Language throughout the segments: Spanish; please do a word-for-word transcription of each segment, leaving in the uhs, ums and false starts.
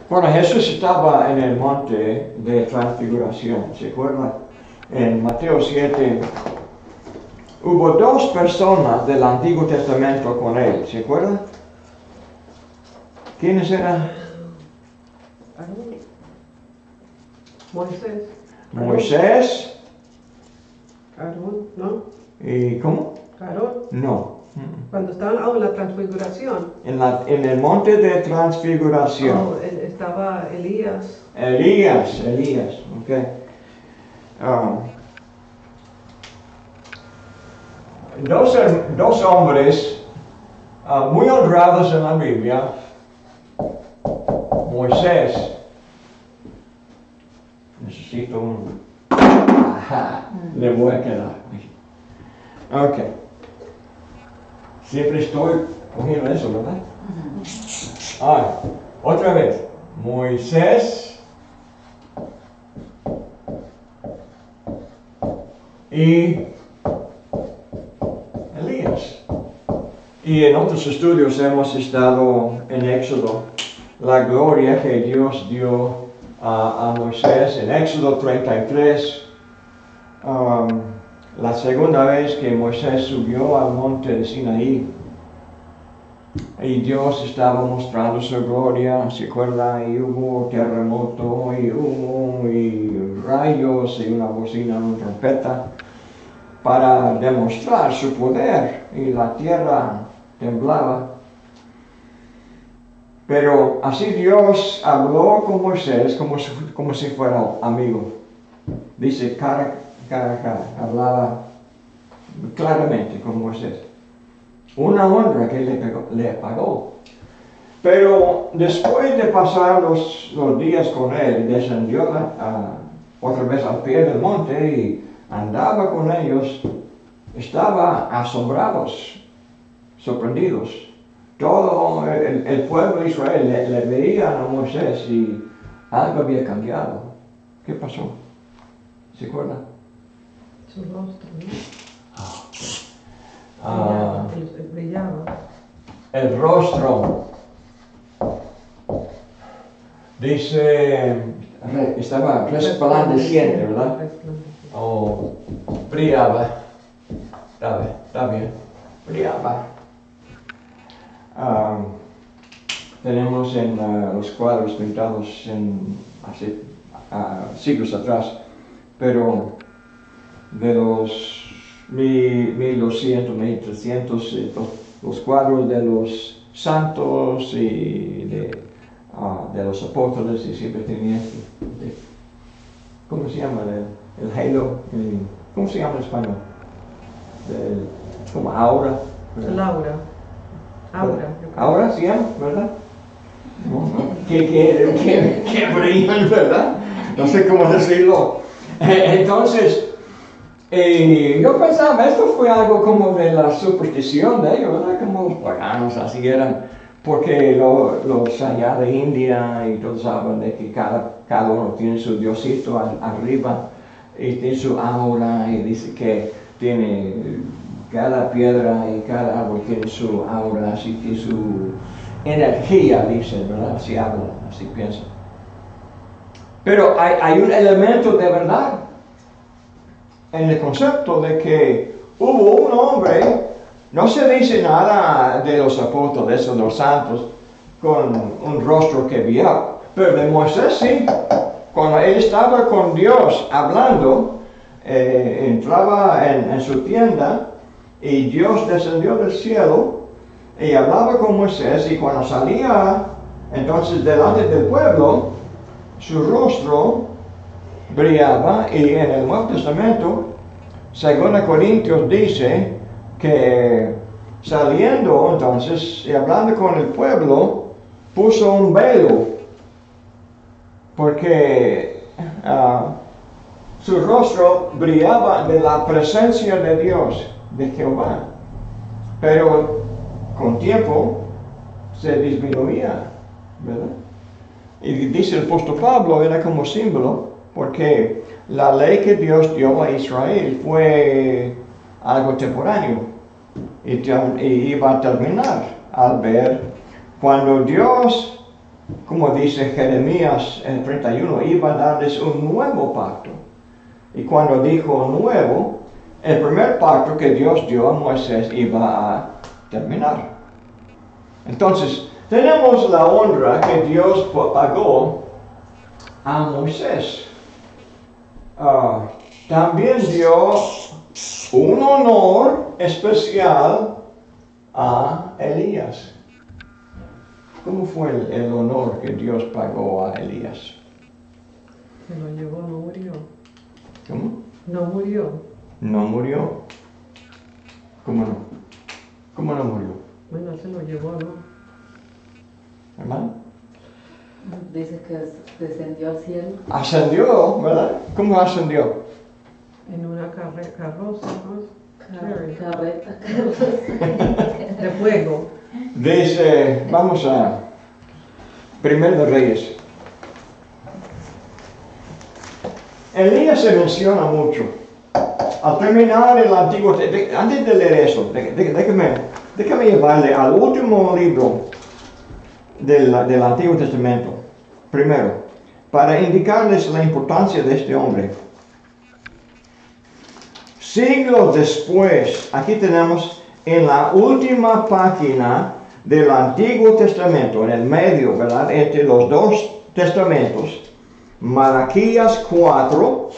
Bueno, Jesús estaba en el monte de transfiguración, ¿se acuerdan? En Mateo siete, hubo dos personas del Antiguo Testamento con él, ¿se acuerdan? ¿Quiénes eran? Moisés. Moisés. Aarón, ¿no? ¿Y cómo? Aarón. No. Cuando estaban oh, en la transfiguración. En, la, en el monte de transfiguración. Oh, estaba Elías. Elías, Elías, ok. Um, dos, dos hombres uh, muy honrados en la Biblia. Moisés. Necesito un... Ajá, le voy a quedar. Ok. Siempre estoy cogiendo eso, ¿verdad? Ah, otra vez. Moisés y Elías. Y en otros estudios hemos estado en Éxodo, la gloria que Dios dio a, a Moisés en Éxodo treinta y tres. Um, la segunda vez que Moisés subió al monte de Sinaí y Dios estaba mostrando su gloria, ¿se acuerda? Y hubo terremoto y humo y rayos y una bocina, una trompeta para demostrar su poder, y la tierra temblaba. Pero así Dios habló con Moisés como si, como si fuera amigo. Dice cara cara a cara, hablaba claramente con Moisés. Una honra que le, pegó, le pagó. Pero después de pasar los, los días con él, descendió a, otra vez al pie del monte y andaba con ellos. Estaba asombrados, sorprendidos. Todo el, el pueblo de Israel le, le veía a Moisés y algo había cambiado. ¿Qué pasó? ¿Se acuerda? Su rostro, ¿no? Ah, okay. Ah, brillaba. El rostro. Dice, estaba resplandeciente, ¿verdad? Oh, brillaba. Está bien, está bien. Brillaba. Um, tenemos en uh, los cuadros pintados en, hace uh, siglos atrás, pero de los mil doscientos, mil trescientos, eh, los, los cuadros de los santos y de, uh, de los apóstoles, y siempre tenía este, de, ¿cómo se llama? El, el halo, el, ¿cómo se llama en español? El, como aura. ¿verdad? El aura. Aura. Aura se llama, ¿verdad? Que, que, que, que brillan, ¿verdad? No sé cómo decirlo. Entonces, eh, yo pensaba, esto fue algo como de la superstición de ellos, ¿verdad? Como los paganos, así eran. Porque lo, los allá de India y todos hablan de que cada, cada uno tiene su diosito al, arriba y tiene su aura, y dice que tiene cada piedra y cada árbol tiene su aura, así tiene su energía, dicen, ¿verdad? Así hablan, así piensan. Pero hay, hay un elemento de verdad en el concepto de que hubo un hombre, no se dice nada de los apóstoles o de los santos con un rostro que brillaba, pero de Moisés sí. Cuando él estaba con Dios hablando, eh, entraba en, en su tienda y Dios descendió del cielo y hablaba con Moisés, y cuando salía entonces delante del pueblo, su rostro brillaba. Y en el Nuevo Testamento, según Corintios dice que saliendo entonces y hablando con el pueblo, puso un velo, porque uh, su rostro brillaba de la presencia de Dios, de Jehová. Pero con tiempo se disminuía, ¿verdad? Y dice el apóstol Pablo, era como símbolo, porque la ley que Dios dio a Israel fue algo temporáneo y, y iba a terminar al ver cuando Dios como dice Jeremías en treinta y uno, iba a darles un nuevo pacto. Y cuando dijo nuevo, el primer pacto que Dios dio a Moisés iba a terminar. Entonces, tenemos la honra que Dios pagó a Moisés. Uh, también dio un honor especial a Elías. ¿Cómo fue el, el honor que Dios pagó a Elías? Se lo llevó, no murió. ¿Cómo? No murió. ¿No murió? ¿Cómo no? ¿Cómo no murió? Bueno, se lo llevó, ¿no? ¿Hermano? Dice que descendió al cielo. Ascendió, ¿verdad? ¿Cómo ascendió? En una carre carroza, ¿no? Car carreta, carroza. De fuego. Dice, vamos a Primero de Reyes. Elías se menciona mucho. Al terminar el Antiguo Testamento, antes de leer eso, de, de, déjame, déjame llevarle al último libro del, del Antiguo Testamento. Primero, para indicarles la importancia de este hombre. Siglos después, aquí tenemos en la última página del Antiguo Testamento, en el medio, ¿verdad? Entre los dos testamentos, Malaquías cuatro,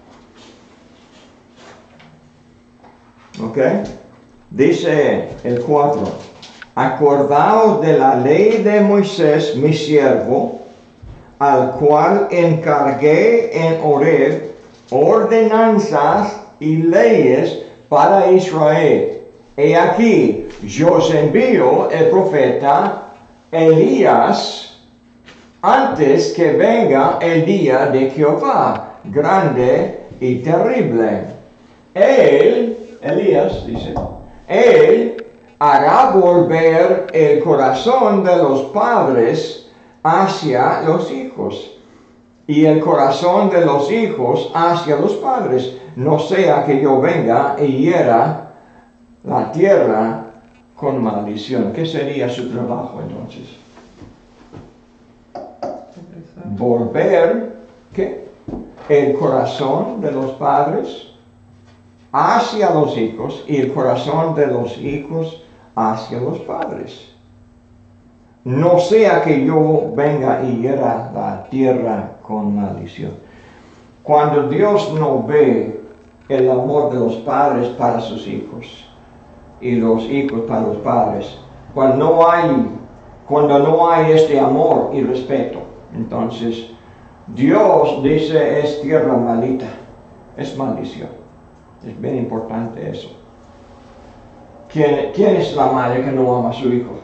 ¿ok? Dice el cuatro, acordaos de la ley de Moisés, mi siervo, al cual encargué en Horeb ordenanzas y leyes para Israel. He aquí, yo os envío el profeta Elías antes que venga el día de Jehová, grande y terrible. Él, Elías dice, él hará volver el corazón de los padres hacia los hijos y el corazón de los hijos hacia los padres, no sea que yo venga y hiera la tierra con maldición. ¿Qué sería su trabajo entonces? Volver, ¿qué? El corazón de los padres hacia los hijos y el corazón de los hijos hacia los padres. No sea que yo venga y hiera la tierra con maldición. Cuando Dios no ve el amor de los padres para sus hijos y los hijos para los padres, cuando no hay, cuando no hay este amor y respeto, entonces Dios dice es tierra maldita, es maldición. Es bien importante eso. ¿Quién, quién es la madre que no ama a su hijo?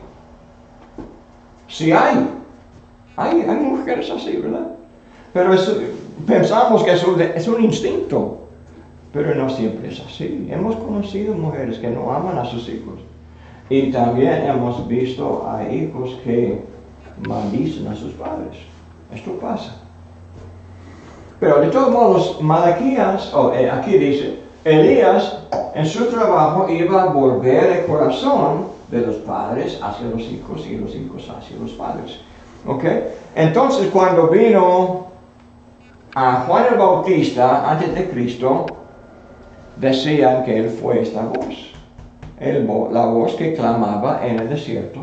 Sí hay. Hay, hay mujeres así, ¿verdad? Pero es, pensamos que es un, es un instinto. Pero no siempre es así. Hemos conocido mujeres que no aman a sus hijos. Y también hemos visto a hijos que maldicen a sus padres. Esto pasa. Pero de todos modos, Malaquías, oh, eh, aquí dice, Elías en su trabajo iba a volver el corazón de los padres hacia los hijos y los hijos hacia los padres. ¿Ok? Entonces cuando vino a Juan el Bautista antes de Cristo, decían que él fue esta voz. El, la voz que clamaba en el desierto,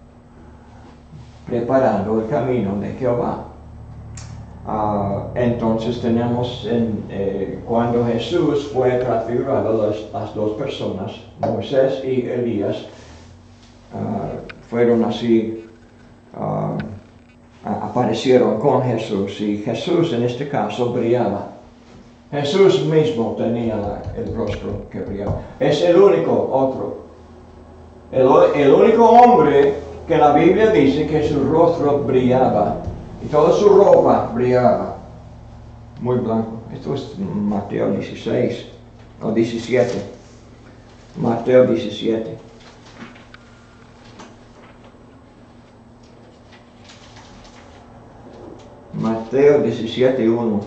preparando el camino de Jehová. Uh, entonces tenemos en, eh, cuando Jesús fue transfigurado, las, las dos personas, Moisés y Elías, uh, fueron así, uh, aparecieron con Jesús, y Jesús en este caso brillaba. Jesús mismo tenía la, el rostro que brillaba. Es el único otro, el, el único hombre que la Biblia dice que su rostro brillaba. Y toda su ropa brillaba, muy blanco. Esto es Mateo dieciséis, o diecisiete. Mateo diecisiete. Mateo diecisiete, uno.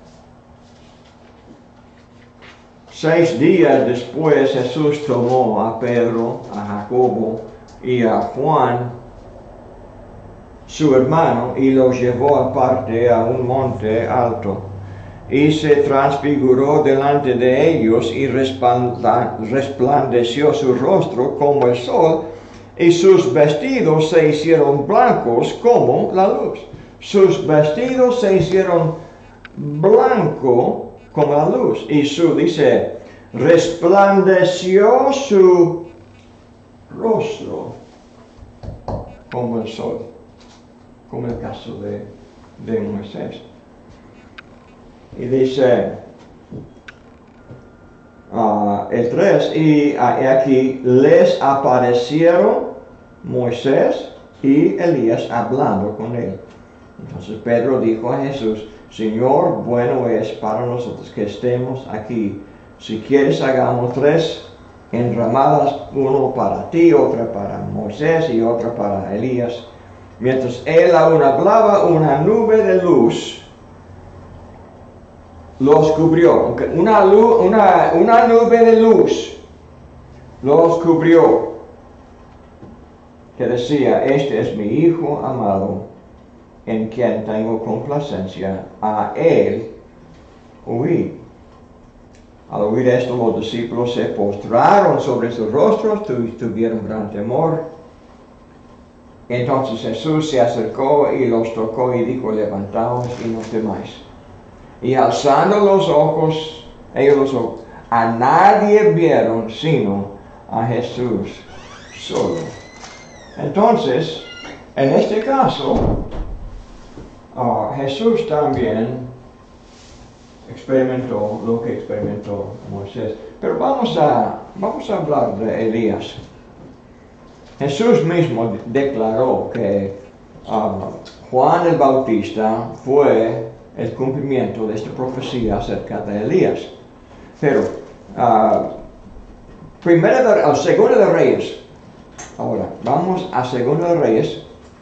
Seis días después Jesús tomó a Pedro, a Jacobo y a Juan, su hermano, y lo llevó aparte a un monte alto. Y se transfiguró delante de ellos y resplandeció su rostro como el sol, y sus vestidos se hicieron blancos como la luz. Sus vestidos se hicieron blanco como la luz. Y su, dice, resplandeció su rostro como el sol, como el caso de, de Moisés. Y dice, uh, el tres, y uh, aquí les aparecieron Moisés y Elías hablando con él. Entonces Pedro dijo a Jesús, Señor, bueno es para nosotros que estemos aquí. Si quieres, hagamos tres enramadas, uno para ti, otra para Moisés y otra para Elías. Mientras él aún hablaba, una nube de luz los cubrió. Una, luz, una, una nube de luz los cubrió, que decía, este es mi Hijo amado, en quien tengo complacencia, a él oí. Al oír esto, los discípulos se postraron sobre sus rostros, tuvieron gran temor. Entonces Jesús se acercó y los tocó y dijo, levantaos y no temáis. Y alzando los ojos, ellos los ojos, a nadie vieron sino a Jesús solo. Entonces, en este caso, uh, Jesús también experimentó lo que experimentó Moisés. Pero vamos a, vamos a hablar de Elías. Jesús mismo declaró que uh, Juan el Bautista fue el cumplimiento de esta profecía acerca de Elías. Pero, uh, primera de, uh, segunda de Reyes. Ahora, vamos a segunda de Reyes.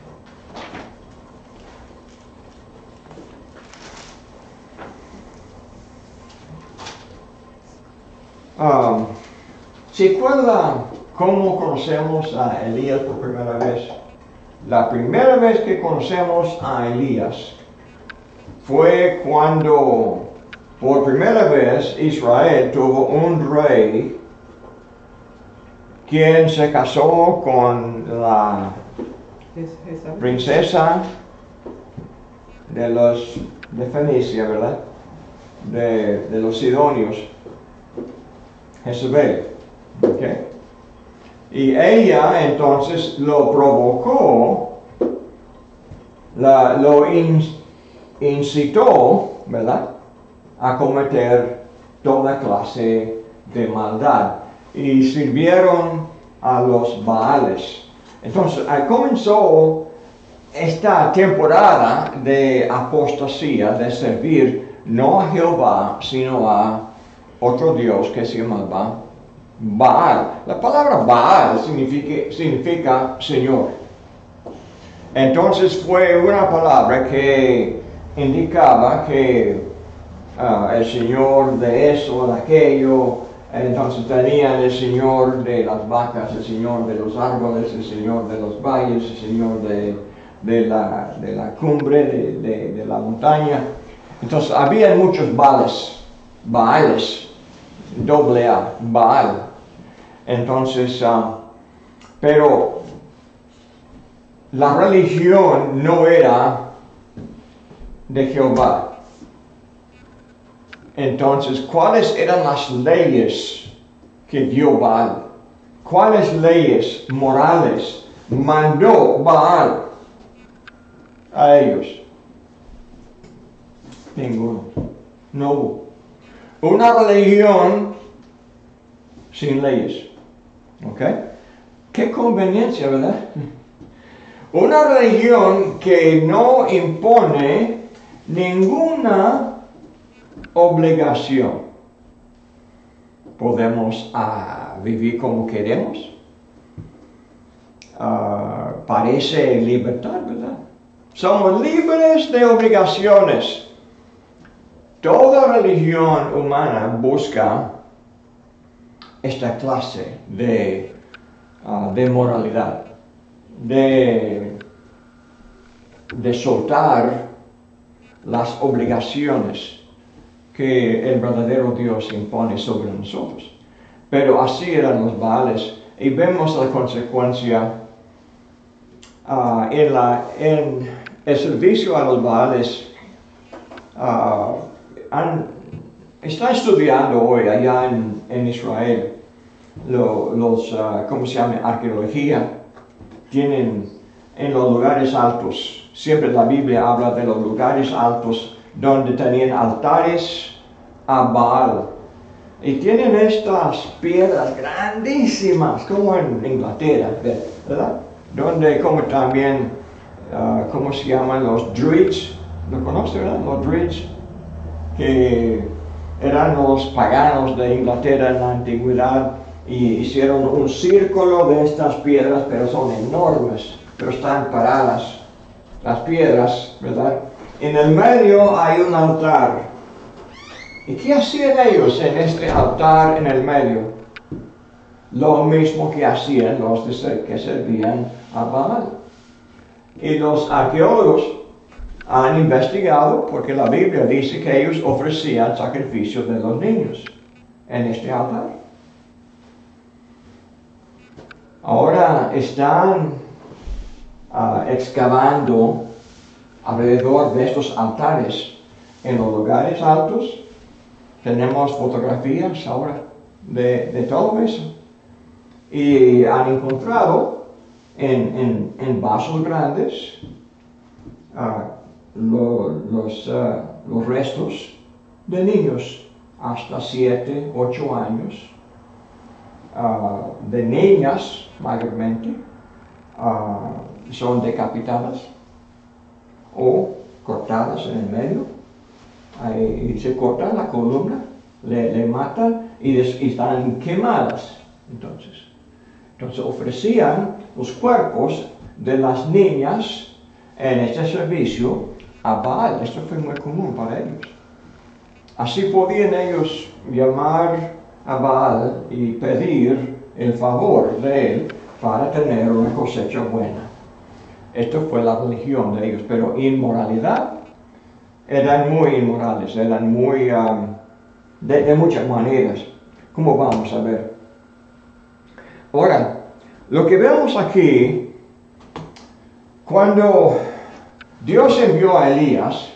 Um, ¿Se acuerda cómo conocemos a Elías por primera vez? La primera vez que conocemos a Elías fue cuando por primera vez Israel tuvo un rey quien se casó con la princesa de los de Fenicia, ¿verdad? De, de los sidonios, Jezebel. ¿Okay? Y ella entonces lo provocó, la, lo in, incitó, ¿verdad?, a cometer toda clase de maldad. Y sirvieron a los Baales. Entonces, ahí comenzó esta temporada de apostasía, de servir no a Jehová, sino a otro Dios que se llamaba Baal. La palabra Baal significa, significa Señor. Entonces fue una palabra que indicaba que uh, el Señor de eso, de aquello. Entonces tenían el Señor de las vacas, el Señor de los árboles, el Señor de los valles, el Señor de, de, la, de la cumbre, de, de, de la montaña. Entonces había muchos Baales, Baales, doble A, Baal. Entonces, uh, pero la religión no era de Jehová. Entonces, ¿cuáles eran las leyes que dio Baal? ¿Cuáles leyes morales mandó Baal a ellos? Ninguno. No hubo. Una religión sin leyes. ¿Ok? Qué conveniencia, ¿verdad? Una religión que no impone ninguna obligación. Podemos uh, vivir como queremos. Uh, parece libertad, ¿verdad? Somos libres de obligaciones. Toda religión humana busca esta clase de, uh, de moralidad, de de soltar las obligaciones que el verdadero Dios impone sobre nosotros. Pero así eran los Baales, y vemos la consecuencia uh, en, la, en el servicio a los Baales. Uh, han, está estudiando hoy allá en, en Israel lo, los, uh, ¿cómo se llama? Arqueología. Tienen en los lugares altos, siempre la Biblia habla de los lugares altos donde tenían altares a Baal. Y tienen estas piedras grandísimas, como en Inglaterra, ¿verdad? Donde como también, uh, ¿cómo se llaman? Los Druids, ¿lo conoces, verdad? Los Druids, que eran los paganos de Inglaterra en la antigüedad, y hicieron un círculo de estas piedras, pero son enormes, pero están paradas las piedras, ¿verdad? En el medio hay un altar. ¿Y qué hacían ellos en este altar en el medio? Lo mismo que hacían los que servían a Baal. Y los arqueólogos han investigado, porque la Biblia dice que ellos ofrecían sacrificios de los niños en este altar. Ahora están uh, excavando alrededor de estos altares en los lugares altos. Tenemos fotografías ahora de, de todo eso. Y han encontrado en, en, en vasos grandes uh, lo, los, uh, los restos de niños hasta siete, ocho años, uh, de niñas mayormente, uh, son decapitadas o cortadas en el medio. Ahí se corta la columna, le, le matan y, des, y están quemadas. Entonces, entonces ofrecían los cuerpos de las niñas en este servicio a Baal. Esto fue muy común para ellos. Así podían ellos llamar a Baal y pedir el favor de él para tener una cosecha buena. Esto fue la religión de ellos, pero inmoralidad. Eran muy inmorales, eran muy, um, de, de muchas maneras, como vamos a ver. Ahora, lo que vemos aquí, cuando Dios envió a Elías,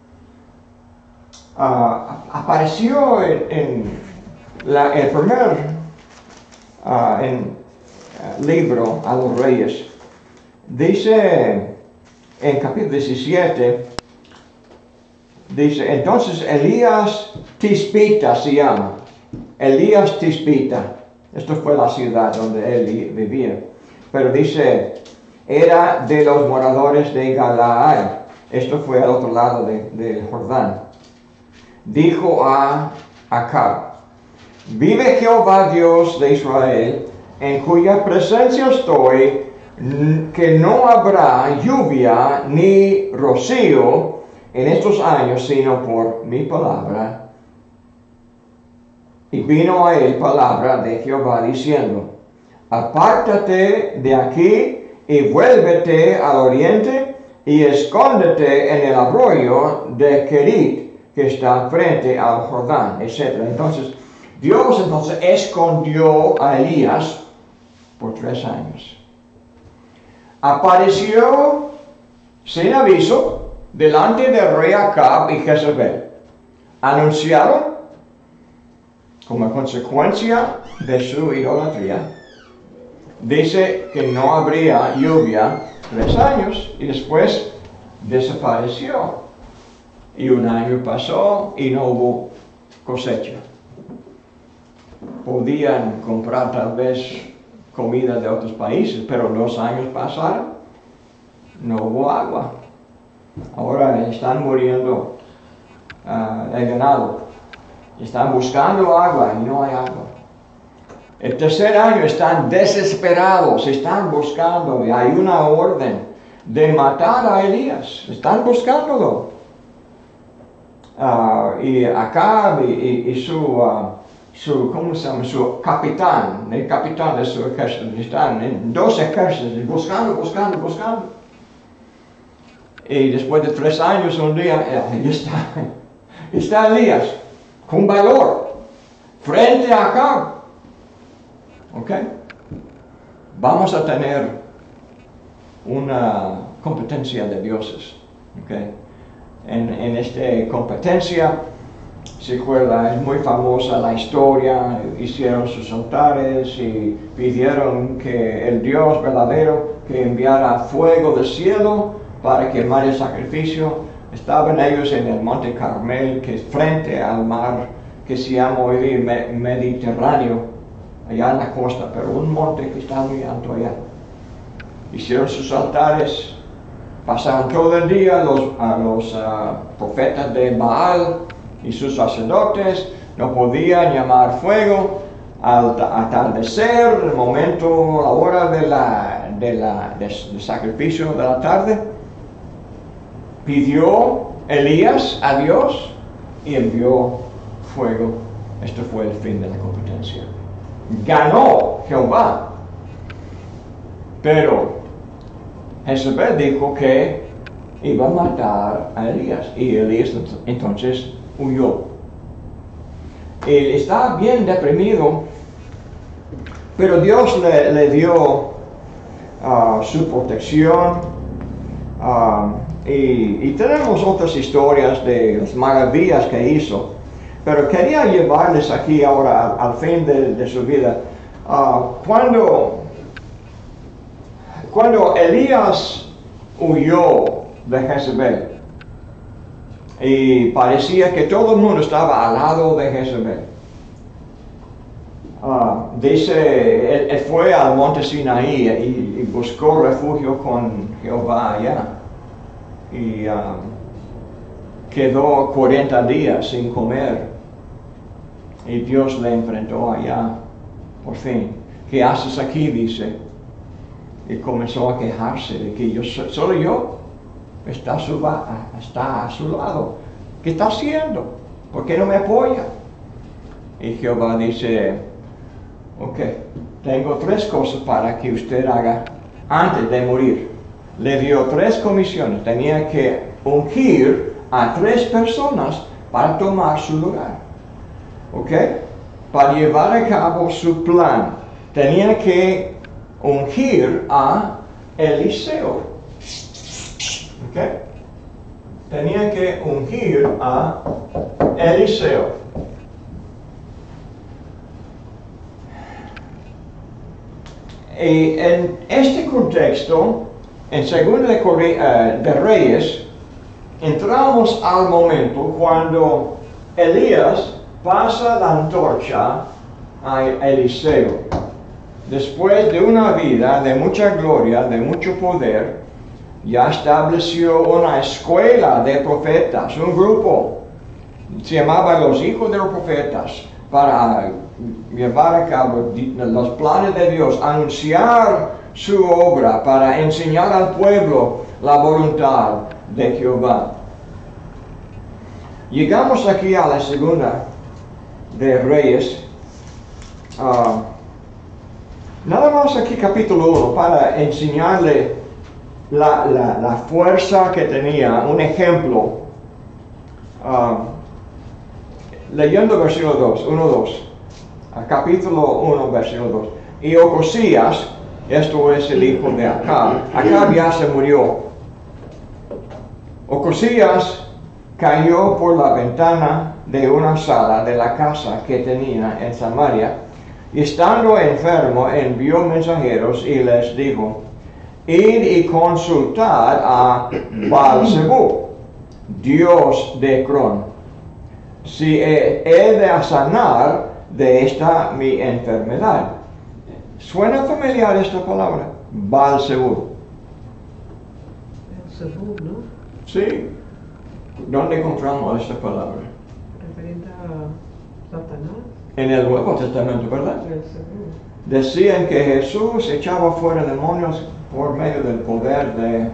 uh, apareció en, en la, el primer uh, en, uh, libro a los reyes, dice en capítulo diecisiete, dice, entonces Elías Tispita se llama. Elías Tispita. Esto fue la ciudad donde él vivía. Pero dice, era de los moradores de Galaad. Esto fue al otro lado del de Jordán. Dijo a Acab, vive Jehová Dios de Israel, en cuya presencia estoy, que no habrá lluvia ni rocío en estos años, sino por mi palabra. Y vino a él palabra de Jehová diciendo, apártate de aquí y vuélvete al oriente y escóndete en el arroyo de Kerit, que está frente al Jordán, etcétera. Entonces, Dios entonces escondió a Elías por tres años. Apareció sin aviso delante del rey Acab y Jezabel. Anunciaron, como consecuencia de su idolatría, dice que no habría lluvia tres años y después desapareció. Y un año pasó y no hubo cosecha. Podían comprar tal vez comida de otros países, pero dos años pasaron, no hubo agua. Ahora están muriendo uh, el ganado. Están buscando agua y no hay agua. El tercer año están desesperados, están buscando y hay una orden de matar a Elías. Están buscándolo. Uh, y Acab y, y, y su, uh, su, ¿cómo se llama? Su capitán, el capitán de su ejército, están en dos ejércitos buscando, buscando, buscando. Y después de tres años, un día, ahí está, está Elías, con valor, frente a Acab. ¿Ok? Vamos a tener una competencia de dioses. ¿Ok? En, en esta competencia, se acuerda, es muy famosa la historia, hicieron sus altares y pidieron que el Dios verdadero que enviara fuego del cielo para quemar el sacrificio. Estaban ellos en el monte Carmel, que es frente al mar que se llama hoy día Mediterráneo, allá en la costa, pero un monte que está muy alto allá. Hicieron sus altares, pasaron todo el día los, a los uh, profetas de Baal y sus sacerdotes, no podían llamar fuego. Al atardecer, el momento, la hora de la, de la, de, de sacrificio de la tarde, pidió Elías a Dios y envió fuego. Esto fue el fin de la competencia. Ganó Jehová, pero Jezabel dijo que iba a matar a Elías, y Elías entonces huyó. Él estaba bien deprimido, pero Dios le, le dio uh, su protección. Uh, y, y tenemos otras historias de las maravillas que hizo, pero quería llevarles aquí ahora al, al fin de, de su vida. Uh, cuando, cuando Elías huyó de Jezabel, y parecía que todo el mundo estaba al lado de Jezabel. Uh, dice, él, él fue al monte Sinaí y, y buscó refugio con Jehová allá. Y um, quedó cuarenta días sin comer. Y Dios le enfrentó allá, por fin. ¿Qué haces aquí?, dice. Y comenzó a quejarse de que yo, solo yo. Está a, su, está a su lado. ¿Qué está haciendo? ¿Por qué no me apoya? Y Jehová dice, ok, tengo tres cosas para que usted haga antes de morir. Le dio tres comisiones. Tenía que ungir a tres personas para tomar su lugar. Ok, para llevar a cabo su plan. Tenía que ungir a Eliseo. Okay. Tenía que ungir a Eliseo. Y en este contexto, en Segunda de, uh, de Reyes, entramos al momento cuando Elías pasa la antorcha a Eliseo. Después de una vida de mucha gloria, de mucho poder, ya estableció una escuela de profetas, un grupo, se llamaba los hijos de los profetas, para llevar a cabo los planes de Dios, anunciar su obra, para enseñar al pueblo la voluntad de Jehová. Llegamos aquí a la segunda de Reyes. Uh, nada más aquí capítulo uno para enseñarle La, la, la fuerza que tenía, un ejemplo. Uh, leyendo versículo dos, uno, dos, capítulo uno, versículo dos. Y Ocosías, esto es el hijo de Acab, Acab ya se murió. Ocosías cayó por la ventana de una sala de la casa que tenía en Samaria, y estando enfermo envió mensajeros y les dijo, id y consultad a Baal-zebub, dios de Cron, si he, he de sanar de esta mi enfermedad. ¿Suena familiar esta palabra? Baal-zebub. Zebub, ¿no? Sí. ¿Dónde encontramos esta palabra? Referente a Satanás. En el Nuevo Testamento, ¿verdad? Beelzebub. Decían que Jesús echaba fuera demonios por medio del poder de,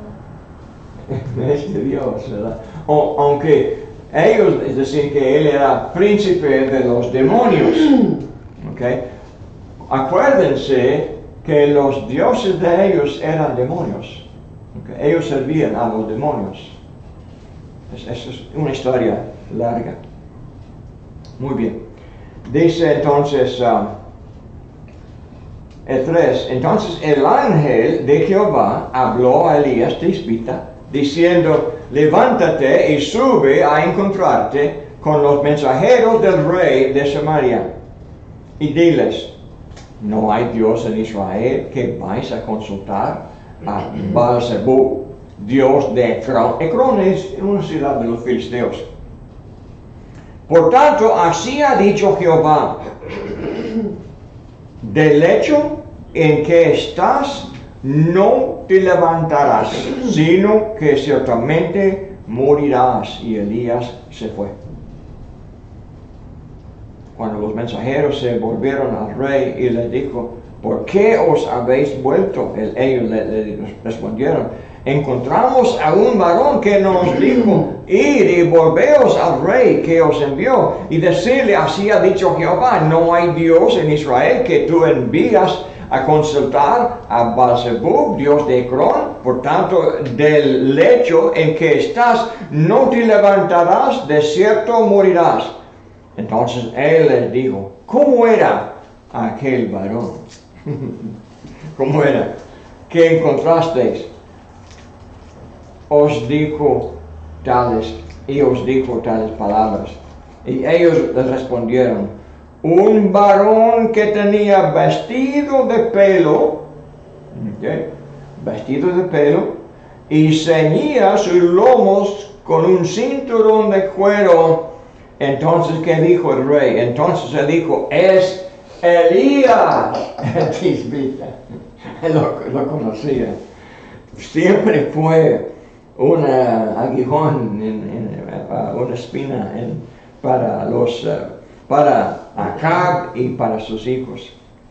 de este Dios, ¿verdad? O, aunque ellos decían que Él era príncipe de los demonios, ¿ok? Acuérdense que los dioses de ellos eran demonios. Okay. Ellos servían a los demonios. Esa es, es una historia larga. Muy bien. Dice entonces um, el tres. Entonces el ángel de Jehová habló a Elías Tisbita, diciendo: levántate y sube a encontrarte con los mensajeros del rey de Samaria, y diles: no hay Dios en Israel que vais a consultar a Baal-zebub, Dios de Ecrón. Ecrón es una ciudad de los filisteos. Por tanto, así ha dicho Jehová: del lecho en que estás no te levantarás, sino que ciertamente morirás. Y Elías se fue. Cuando los mensajeros se volvieron al rey y le dijo: ¿por qué os habéis vuelto? El, ellos le, le respondieron: encontramos a un varón que nos dijo: id y volveos al rey que os envió, y decirle: así ha dicho Jehová, no hay Dios en Israel que tú envías a consultar a Baal-zebub, Dios de Ecrón. Por tanto, del lecho en que estás no te levantarás, de cierto morirás. Entonces él les dijo: ¿cómo era aquel varón? ¿Cómo era? ¿Qué encontrasteis? Os dijo tales, y os dijo tales palabras. Y ellos les respondieron: un varón que tenía vestido de pelo, okay, vestido de pelo, y ceñía sus lomos con un cinturón de cuero. Entonces, ¿qué dijo el rey? Entonces él dijo: es Elías Tisbita. Lo, lo conocía. Siempre fue un aguijón, en, en, uh, una espina en, para los, uh, para Acab y para sus hijos.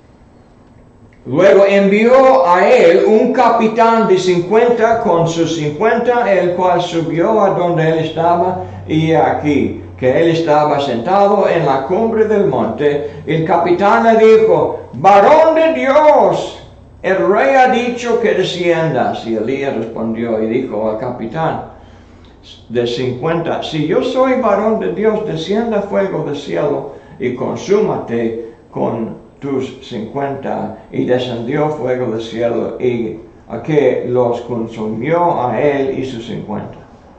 Luego envió a él un capitán de cincuenta con sus cincuenta, el cual subió a donde él estaba, y aquí que él estaba sentado en la cumbre del monte. El capitán le dijo: varón de Dios, el rey ha dicho que desciendas. Y Elías respondió y dijo al capitán de cincuenta: si yo soy varón de Dios, descienda fuego del cielo y consúmate con tus cincuenta. Y descendió fuego del cielo y a que los consumió a él y sus cincuenta.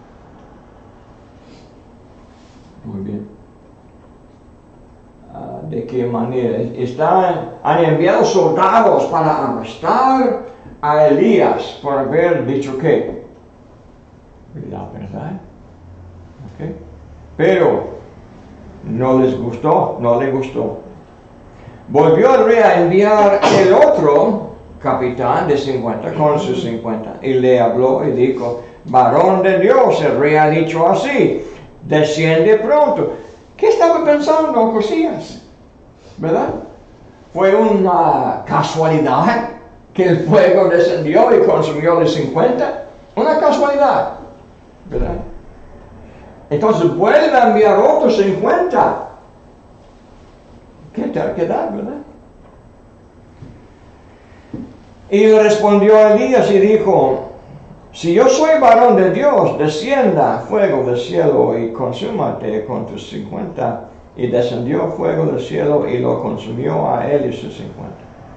Muy bien. Uh, ¿De qué manera? Están, han enviado soldados para arrestar a Elías por haber dicho que la verdad. Okay. Pero no les gustó, no le gustó. Volvió el rey a enviar el otro capitán de cincuenta con sus cincuenta, y le habló y dijo: varón de Dios, el rey ha dicho así, desciende pronto. ¿Qué estaba pensando Josías? ¿Verdad? Fue una casualidad que el fuego descendió y consumió los cincuenta. Una casualidad, ¿verdad? Entonces vuelve a enviar otros cincuenta. ¿Qué tal quedar, verdad? Y le respondió Elías y dijo: si yo soy varón de Dios, descienda fuego del cielo y consúmate con tus cincuenta. Y descendió fuego del cielo y lo consumió a él y sus cincuenta.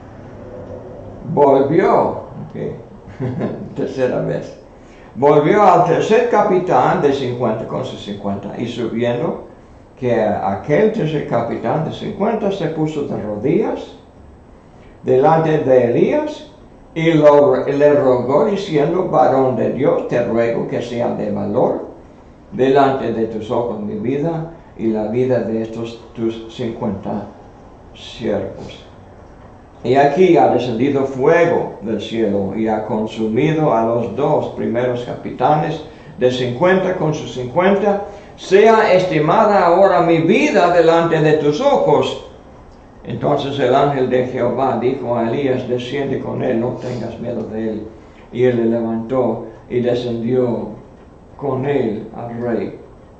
Volvió, okay. tercera vez, volvió al tercer capitán de cincuenta con sus cincuenta, y subiendo, que aquel tercer capitán de cincuenta se puso de rodillas delante de Elías y lo, le rogó diciendo: varón de Dios, te ruego que sea de valor delante de tus ojos mi vida y la vida de estos tus cincuenta siervos. Y aquí ha descendido fuego del cielo y ha consumido a los dos primeros capitanes de cincuenta con sus cincuenta. Sea estimada ahora mi vida delante de tus ojos. Entonces el ángel de Jehová dijo a Elías: desciende con él, no tengas miedo de él. Y él le levantó y descendió con él al rey.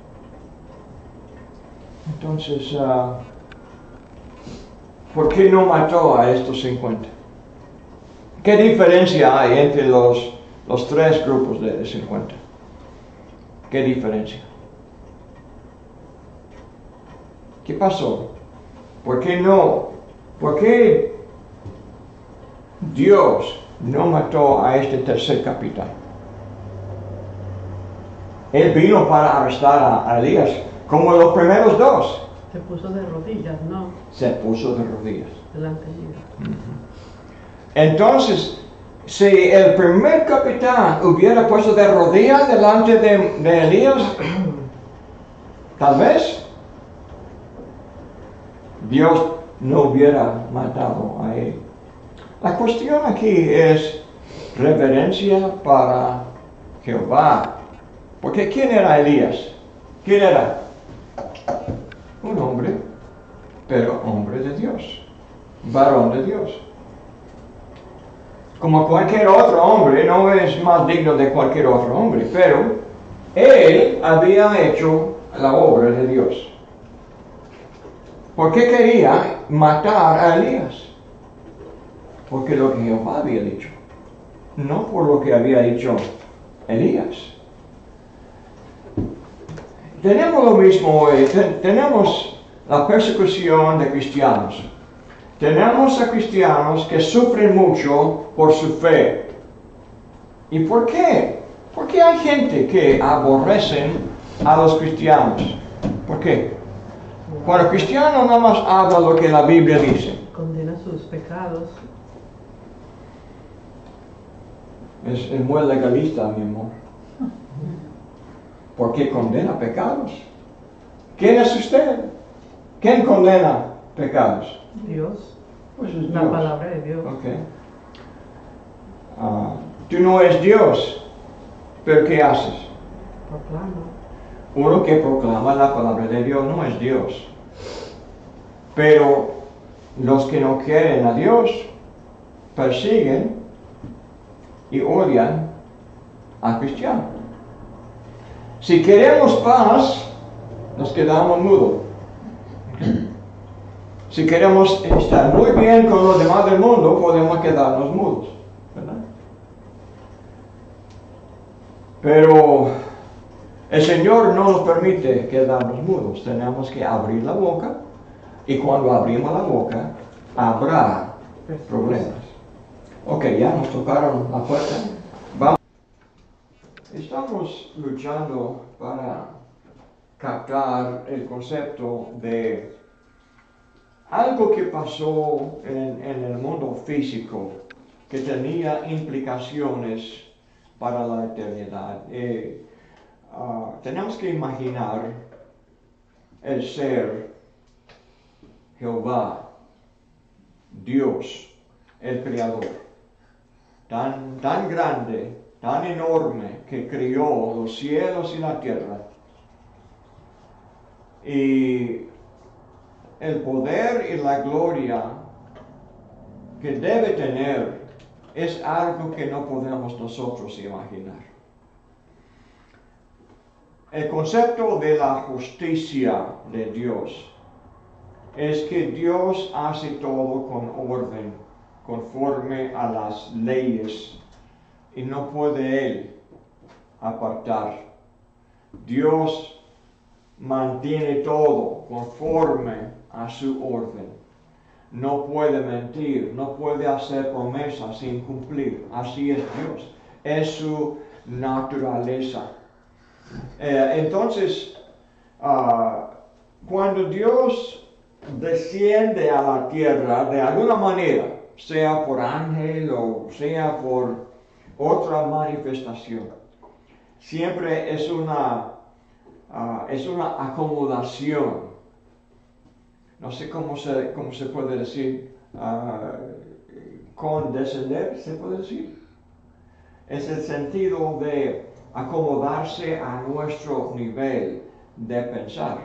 Entonces, uh, ¿por qué no mató a estos cincuenta? ¿Qué diferencia hay entre los los tres grupos de, de cincuenta. ¿Qué diferencia? ¿Qué pasó? ¿Por qué no? ¿Por qué Dios no mató a este tercer capitán? Él vino para arrestar a, a Elías, como los primeros dos. Se puso de rodillas, ¿no? Se puso de rodillas. Delante de Dios. Entonces, si el primer capitán hubiera puesto de rodillas delante de, de Elías, tal vez Dios no hubiera matado a él. La cuestión aquí es reverencia para Jehová. Porque ¿quién era Elías? ¿Quién era? Un hombre, pero hombre de Dios, varón de Dios. Como cualquier otro hombre, no es más digno de cualquier otro hombre, pero él había hecho la obra de Dios. ¿Por qué quería matar a Elías? Porque lo que Jehová había dicho, no por lo que había dicho Elías. Tenemos lo mismo hoy, Ten, tenemos la persecución de cristianos. Tenemos a cristianos que sufren mucho por su fe. ¿Y por qué? Porque hay gente que aborrecen a los cristianos. ¿Por qué? Cuando el cristiano nada más habla lo que la Biblia dice. Condena sus pecados. Es, es muy legalista, mi amor. ¿Por qué condena pecados? ¿Quién es usted? ¿Quién condena pecados? Dios. Pues es La Dios. palabra de Dios. Okay. Uh, tú no eres Dios, pero ¿qué haces? Proclama. Uno que proclama la palabra de Dios no es Dios. Pero los que no quieren a Dios persiguen y odian al cristiano. Si queremos paz, nos quedamos mudos. Si queremos estar muy bien con los demás del mundo, podemos quedarnos mudos, ¿verdad? Pero el Señor no nos permite quedarnos mudos. Tenemos que abrir la boca, y cuando abrimos la boca, habrá problemas. Ok, ya nos tocaron la puerta. Vamos. Estamos luchando para captar el concepto de algo que pasó en, en el mundo físico que tenía implicaciones para la eternidad. Eh, uh, tenemos que imaginar el ser Jehová, Dios, el Creador, tan, tan grande, tan enorme, que crió los cielos y la tierra. Y el poder y la gloria que debe tener es algo que no podemos nosotros imaginar. El concepto de la justicia de Dios es que Dios hace todo con orden, conforme a las leyes, y no puede Él apartar. Dios mantiene todo conforme a su orden. No puede mentir, no puede hacer promesas sin cumplir. Así es Dios. Es su naturaleza. Eh, entonces, uh, cuando Dios desciende a la tierra de alguna manera, sea por ángel o sea por otra manifestación, siempre es una, uh, es una acomodación. No sé cómo se, cómo se puede decir, uh, condescender, ¿se puede decir? Es el sentido de acomodarse a nuestro nivel de pensar.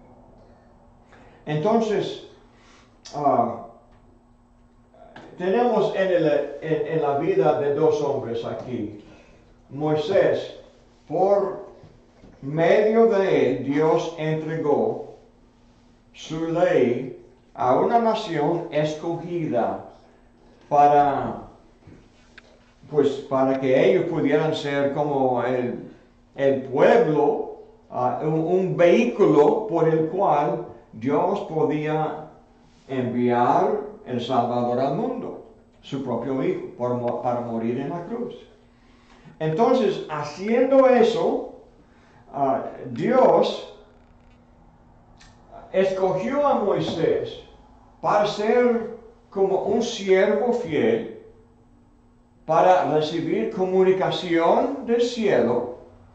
Entonces, uh, tenemos en, el, en, en la vida de dos hombres aquí. Moisés, por medio de él, Dios entregó su ley a una nación escogida para, pues para que ellos pudieran ser como el, el pueblo, uh, un, un vehículo por el cual Dios podía enviar el Salvador al mundo, su propio Hijo, por, para morir en la cruz. Entonces, haciendo eso, uh, Dios escogió a Moisés para ser como un siervo fiel, para recibir comunicación del cielo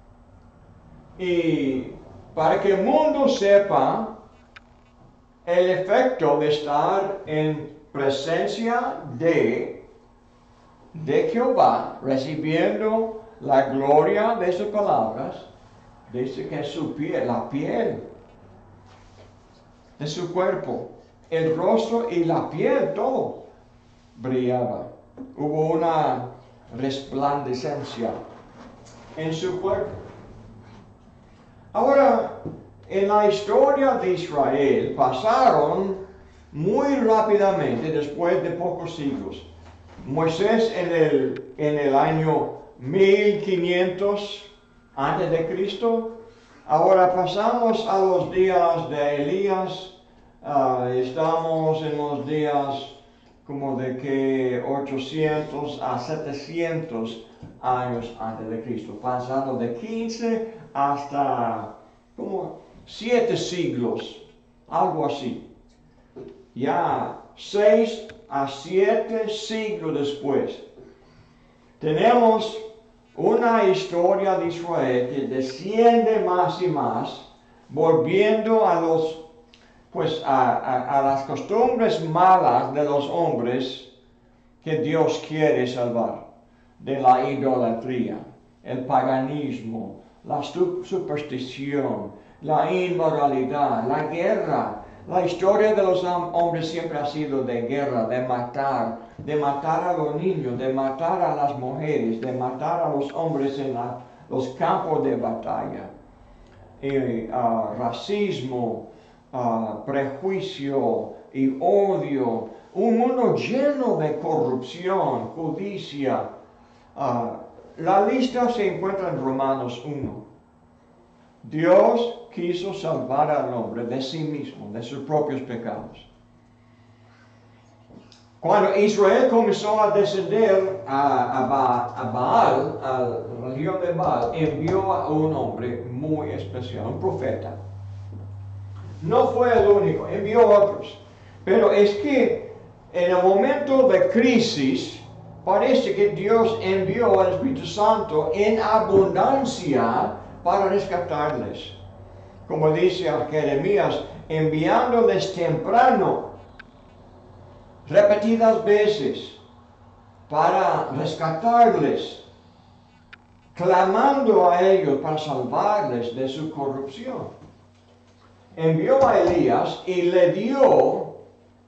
y para que el mundo sepa el efecto de estar en presencia de, de Jehová, recibiendo la gloria de sus palabras. Dice que su piel, la piel de su cuerpo, el rostro y la piel, todo brillaba. Hubo una resplandecencia en su cuerpo. Ahora, en la historia de Israel pasaron muy rápidamente, después de pocos siglos. Moisés en el, en el año mil quinientos antes de Cristo. Ahora pasamos a los días de Elías. Uh, estamos en los días como de que ochocientos a setecientos años antes de Cristo, pasando de quince hasta como siete siglos, algo así. Ya seis a siete siglos después, tenemos una historia de Israel que desciende más y más, volviendo a los pues a, a, a las costumbres malas de los hombres que Dios quiere salvar, de la idolatría, el paganismo, la superstición, la inmoralidad, la guerra. La historia de los hombres siempre ha sido de guerra, de matar, de matar a los niños, de matar a las mujeres, de matar a los hombres en la, los campos de batalla. Y, uh, racismo, Uh, prejuicio y odio, un mundo lleno de corrupción, codicia. Uh, la lista se encuentra en Romanos uno. Dios quiso salvar al hombre de sí mismo, de sus propios pecados. Cuando Israel comenzó a descender a, a, ba a Baal, a la región de Baal, envió a un hombre muy especial, un profeta. No fue el único, envió otros. Pero es que en el momento de crisis, parece que Dios envió al Espíritu Santo en abundancia para rescatarles. Como dice a Jeremías, enviándoles temprano, repetidas veces, para rescatarles, clamando a ellos para salvarles de su corrupción. Envió a Elías y le dio,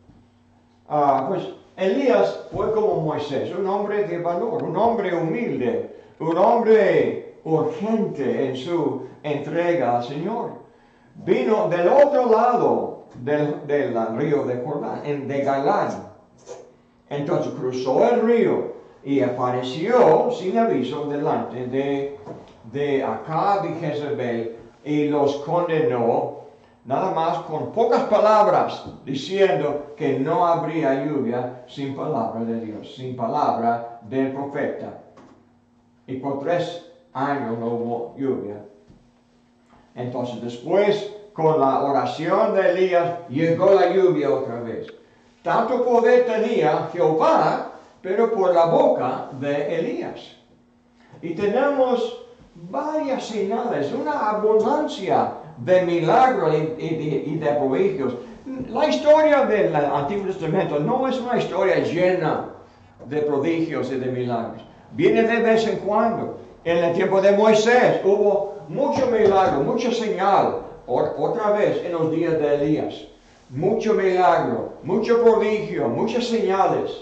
uh, pues Elías fue como Moisés, un hombre de valor, un hombre humilde, un hombre urgente en su entrega al Señor. Vino del otro lado del, del río de Jordán, en de Galán. Entonces cruzó el río y apareció sin aviso delante de, de Acab y Jezebel y los condenó. Nada más con pocas palabras, diciendo que no habría lluvia sin palabra de Dios, sin palabra del profeta. Y por tres años no hubo lluvia. Entonces después, con la oración de Elías, llegó la lluvia otra vez. Tanto poder tenía Jehová, pero por la boca de Elías. Y tenemos varias señales, una abundancia de milagros y, y, y de prodigios. La historia del Antiguo Testamento no es una historia llena de prodigios y de milagros. Viene de vez en cuando. En el tiempo de Moisés hubo mucho milagro, mucha señal. Otra vez en los días de Elías. Mucho milagro, mucho prodigio, muchas señales.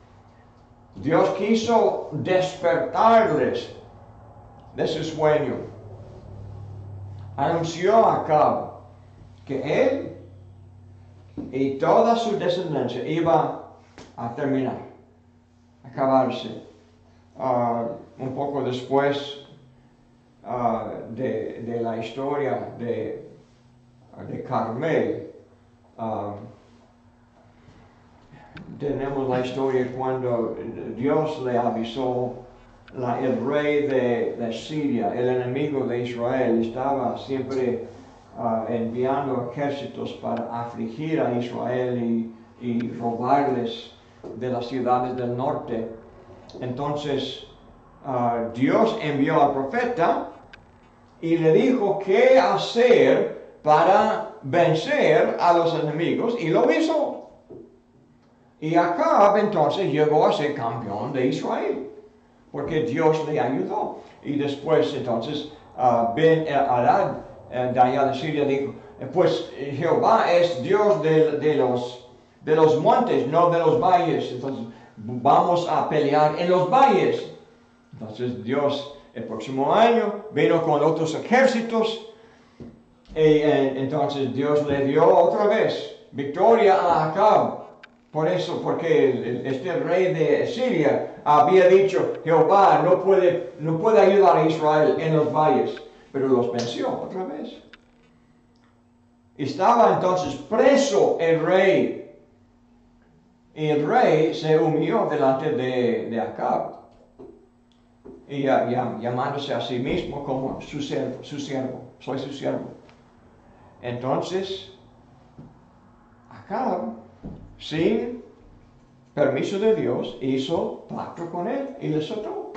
Dios quiso despertarles de su sueño. Anunció a Acab que él y toda su descendencia iba a terminar, a acabarse. uh, un poco después uh, de, de la historia de, de Carmel. Uh, tenemos la historia cuando Dios le avisó, la, el rey de, de Siria, el enemigo de Israel, estaba siempre uh, enviando ejércitos para afligir a Israel y, y robarles de las ciudades del norte. Entonces uh, Dios envió al profeta y le dijo qué hacer para vencer a los enemigos, y lo hizo. Y Acab entonces llegó a ser campeón de Israel, porque Dios le ayudó. Y después entonces uh, Ben Hadad uh, de allá de Siria dijo, pues Jehová es Dios de, de, los, de los montes, no de los valles. Entonces vamos a pelear en los valles. Entonces Dios el próximo año vino con otros ejércitos. Y eh, entonces Dios le dio otra vez victoria a Acab. Por eso, porque el, el, este rey de Siria había dicho, Jehová no puede, no puede ayudar a Israel en los valles, pero los venció otra vez. Estaba entonces preso el rey, y el rey se humilló delante de, de Acab, y ya, ya, llamándose a sí mismo como su siervo, su siervo, soy su siervo. Entonces, Acab, sin permiso de Dios, hizo pacto con él y le soltó.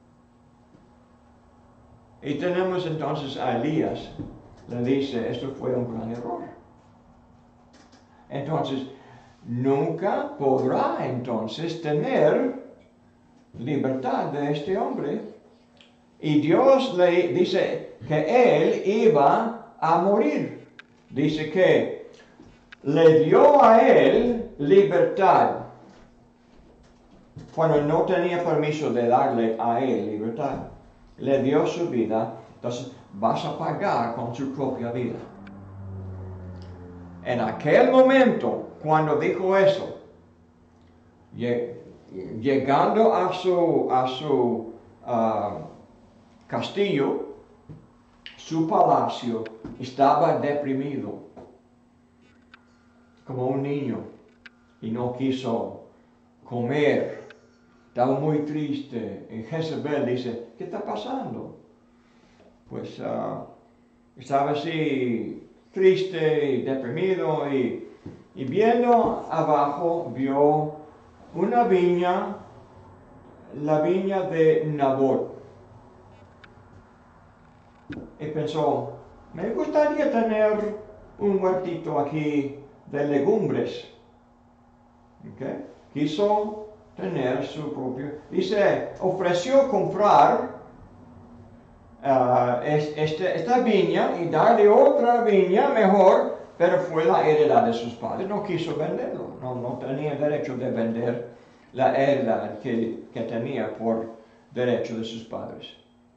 Y tenemos entonces a Elías, le dice, esto fue un gran error. Entonces, nunca podrá entonces tener libertad de este hombre. Y Dios le dice que él iba a morir. Dice que le dio a él libertad cuando no tenía permiso de darle a él libertad. Le dio su vida, entonces vas a pagar con su propia vida. En aquel momento, cuando dijo eso, llegando a su, a su uh, castillo, su palacio, estaba deprimido, como un niño, y no quiso comer. Estaba muy triste. Y Jezebel dice, ¿qué está pasando? Pues uh, estaba así triste y deprimido, y, y viendo abajo vio una viña, la viña de Nabot. Y pensó, me gustaría tener un huertito aquí de legumbres. ¿Okay? Quiso tener su propio, y se ofreció comprar uh, este, esta viña y darle otra viña mejor, pero fue la heredad de sus padres. No quiso venderlo, no, no tenía derecho de vender la heredad que, que tenía por derecho de sus padres.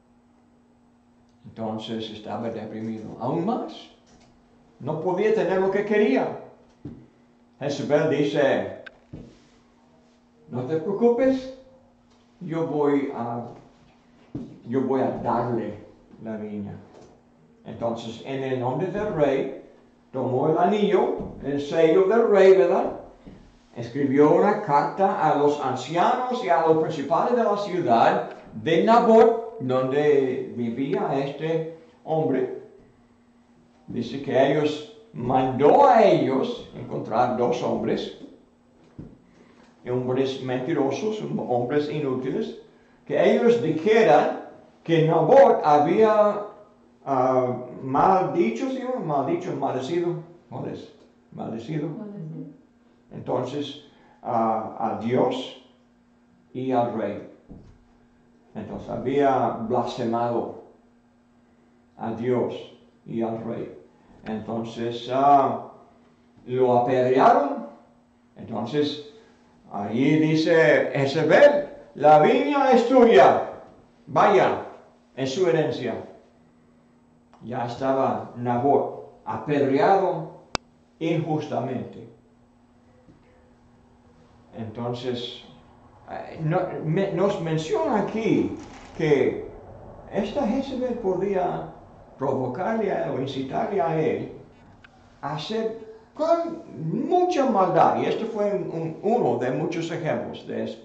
Entonces estaba deprimido aún más, no podía tener lo que quería. Jezebel dice, no te preocupes, yo voy a, yo voy a darle la viña. Entonces, en el nombre del rey, tomó el anillo, el sello del rey, ¿verdad? Escribió una carta a los ancianos y a los principales de la ciudad de Nabot, donde vivía este hombre. Dice que ellos, mandó a ellos encontrar dos hombres, hombres mentirosos, hombres inútiles, que ellos dijeran que Nabot había uh, maldicho, ¿sí? Maldicho, maldecido, maldecido, maldecido. Entonces, uh, a Dios y al rey. Entonces, había blasfemado a Dios y al rey. Entonces, uh, lo apedrearon. Entonces, ahí dice Jezebel, la viña es tuya, vaya, es su herencia. Ya estaba Nabot apedreado injustamente. Entonces, eh, no, me, nos menciona aquí que esta Jezebel podía provocarle a, o incitarle a él a hacer con mucha maldad. Y este fue un, un, uno de muchos ejemplos de eso.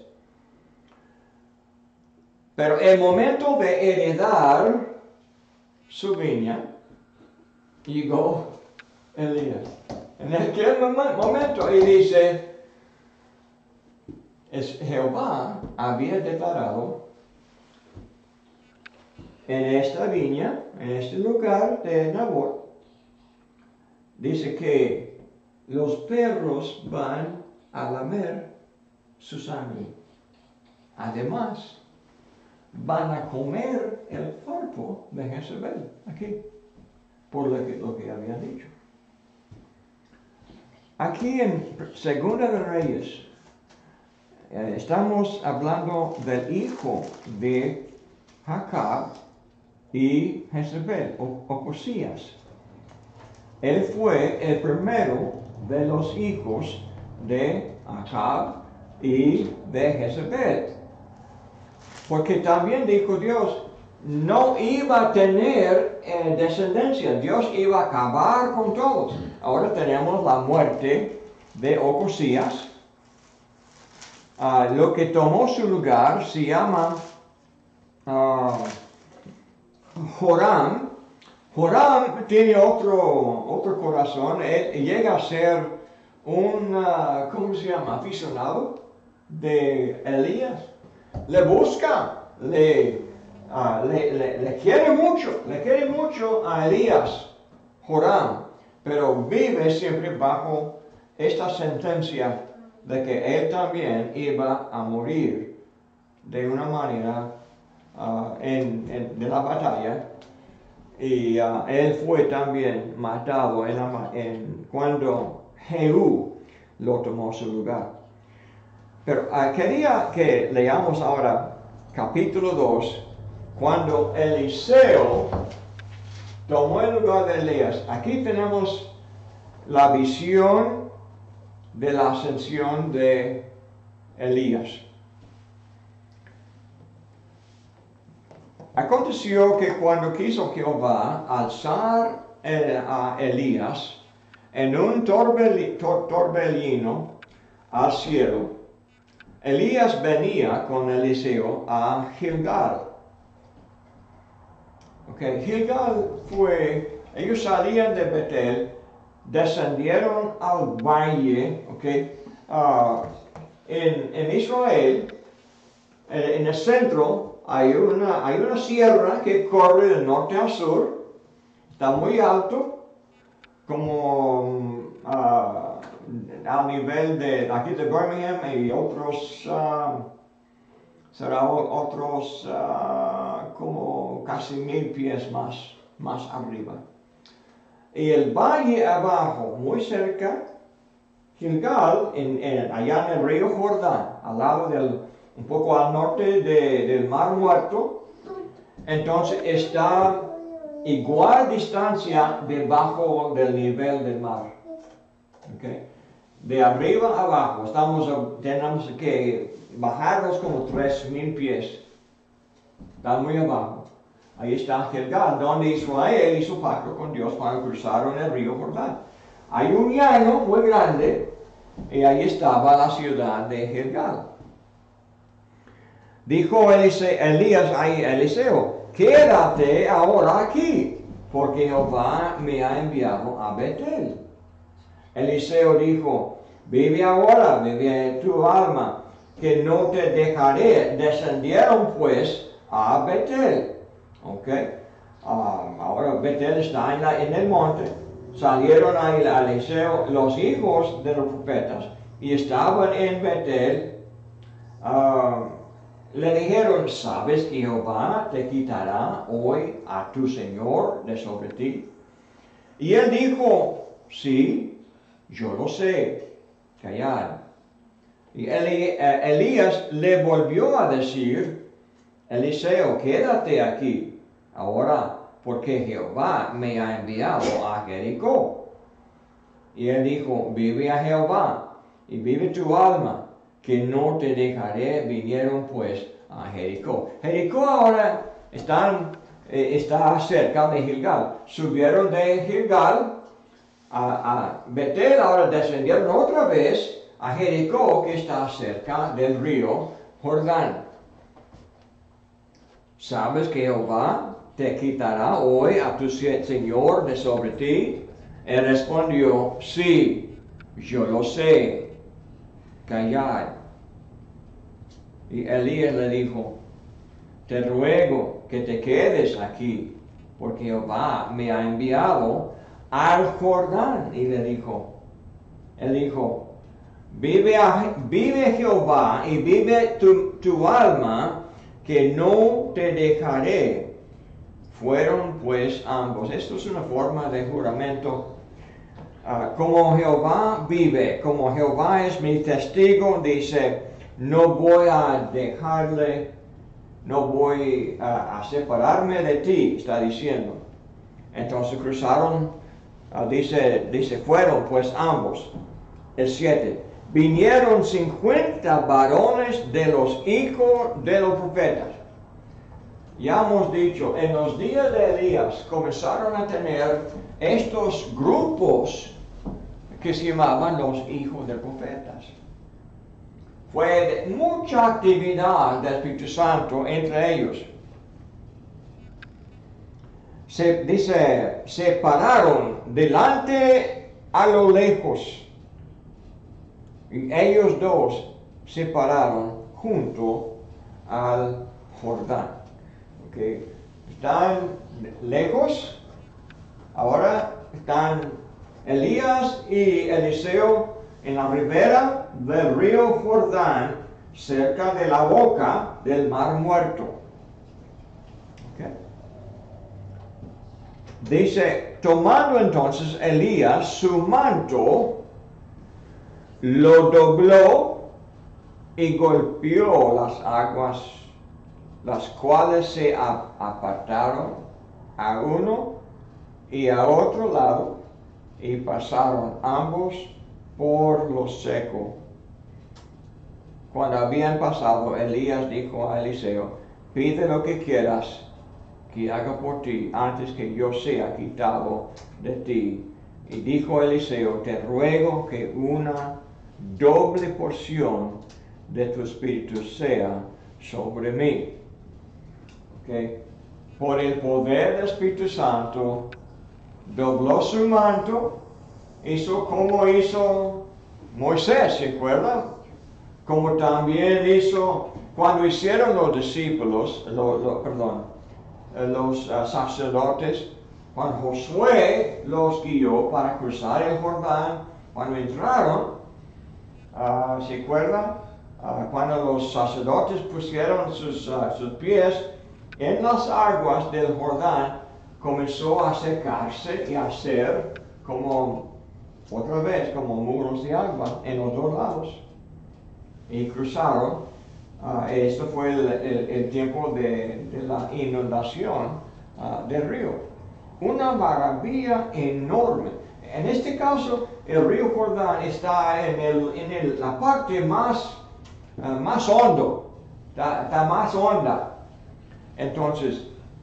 Pero el momento de heredar su viña, llegó Elías. En aquel momento, y dice, es, Jehová había declarado en esta viña, en este lugar de Nabot, dice que los perros van a lamer su sangre. Además, van a comer el cuerpo de Jezebel, aquí, por lo que, lo que habían dicho. Aquí en Segunda de Reyes, eh, estamos hablando del hijo de Acab y Jezebel, o Ocosías. Él fue el primero de los hijos de Acab y de Jezebel. Porque también dijo Dios, no iba a tener eh, descendencia, Dios iba a acabar con todos. Ahora tenemos la muerte de Ocosías. Uh, lo que tomó su lugar se llama uh, Joram. Joram tiene otro, otro corazón, él llega a ser un, uh, ¿cómo se llama?, aficionado de Elías. Le busca, le, uh, le, le, le quiere mucho, le quiere mucho a Elías, Joram, pero vive siempre bajo esta sentencia de que él también iba a morir de una manera uh, en, en, de la batalla. Y uh, él fue también matado en la, en, cuando Jehú lo tomó su lugar. Pero uh, quería que leamos ahora capítulo dos, cuando Eliseo tomó el lugar de Elías. Aquí tenemos la visión de la ascensión de Elías. Aconteció que cuando quiso Jehová alzar a Elías en un torbellino al cielo, Elías venía con Eliseo a Gilgal. Okay. Gilgal fue, ellos salían de Betel, descendieron al valle, okay, uh, en, en Israel, en, en el centro hay una, hay una sierra que corre del norte al sur, está muy alto, como uh, al nivel de aquí de Birmingham y otros, uh, será otros uh, como casi mil pies más, más arriba. Y el valle abajo, muy cerca, Gilgal, en, en, allá en el río Jordán, al lado del, un poco al norte de, del Mar Muerto, entonces está igual distancia debajo del nivel del mar. Okay. De arriba a abajo, estamos, tenemos que bajarnos como tres mil pies. Está muy abajo. Ahí está Gilgal, donde Israel hizo pacto con Dios cuando cruzaron el río Jordán. Hay un llano muy grande y ahí estaba la ciudad de Gilgal. Dijo Elise, Elías a Eliseo, quédate ahora aquí, porque Jehová me ha enviado a Betel. Eliseo dijo, vive ahora, vive tu alma, que no te dejaré. Descendieron pues a Betel. Okay. Um, ahora Betel está en, la, en el monte. Salieron a Eliseo los hijos de los profetas y estaban en Betel. Uh, le dijeron, ¿sabes que Jehová te quitará hoy a tu Señor de sobre ti? Y él dijo, sí, yo lo sé. Callar. Y Eli, eh, Elías le volvió a decir, Eliseo, quédate aquí ahora, porque Jehová me ha enviado a Jericó. Y él dijo, vive a Jehová, y vive tu alma, que no te dejaré, vinieron pues a Jericó. Jericó ahora están, eh, está cerca de Gilgal. Subieron de Gilgal a, a Betel, ahora descendieron otra vez a Jericó, que está cerca del río Jordán. ¿Sabes que Jehová te quitará hoy a tu Señor de sobre ti? Él respondió, sí, yo lo sé, callad. Y Elías le dijo, te ruego que te quedes aquí, porque Jehová me ha enviado al Jordán. Y le dijo, él dijo, vive, a, vive Jehová y vive tu, tu alma, que no te dejaré. Fueron pues ambos. Esto es una forma de juramento. Uh, como Jehová vive, como Jehová es mi testigo, dice, no voy a dejarle, no voy a, a separarme de ti, está diciendo. Entonces cruzaron, uh, dice, dice, fueron pues ambos. El siete. Vinieron cincuenta varones de los hijos de los profetas. Ya hemos dicho, en los días de Elías comenzaron a tener estos grupos que se llamaban los hijos de profetas. Fue mucha actividad del Espíritu Santo entre ellos. Se dice, se pararon delante a lo lejos. Y ellos dos se pararon junto al Jordán. Okay. Están lejos. Ahora están Elías y Eliseo en la ribera del río Jordán, cerca de la boca del mar muerto. Okay. Dice, tomando entonces Elías su manto, lo dobló y golpeó las aguas, las cuales se apartaron a uno y a otro lado, y pasaron ambos por lo seco. Cuando habían pasado, Elías dijo a Eliseo, pide lo que quieras que haga por ti antes que yo sea quitado de ti. Y dijo Eliseo, te ruego que una doble porción de tu espíritu sea sobre mí. Okay. Por el poder del Espíritu Santo, dobló su manto, hizo como hizo Moisés, ¿se acuerdan? Como también hizo cuando hicieron los discípulos, lo, lo, perdón, los uh, sacerdotes, cuando Josué los guió para cruzar el Jordán, cuando entraron, Uh, ¿se acuerdan? Uh, cuando los sacerdotes pusieron sus, uh, sus pies en las aguas del Jordán, comenzó a secarse y a hacer como, otra vez, como muros de agua en los dos lados. Y cruzaron. Uh, esto fue el, el, el tiempo de, de la inundación uh, del río. Una maravilla enorme. En este caso, el río Jordán está en, el, en el, la parte más, uh, más hondo, está, está más honda. Entonces,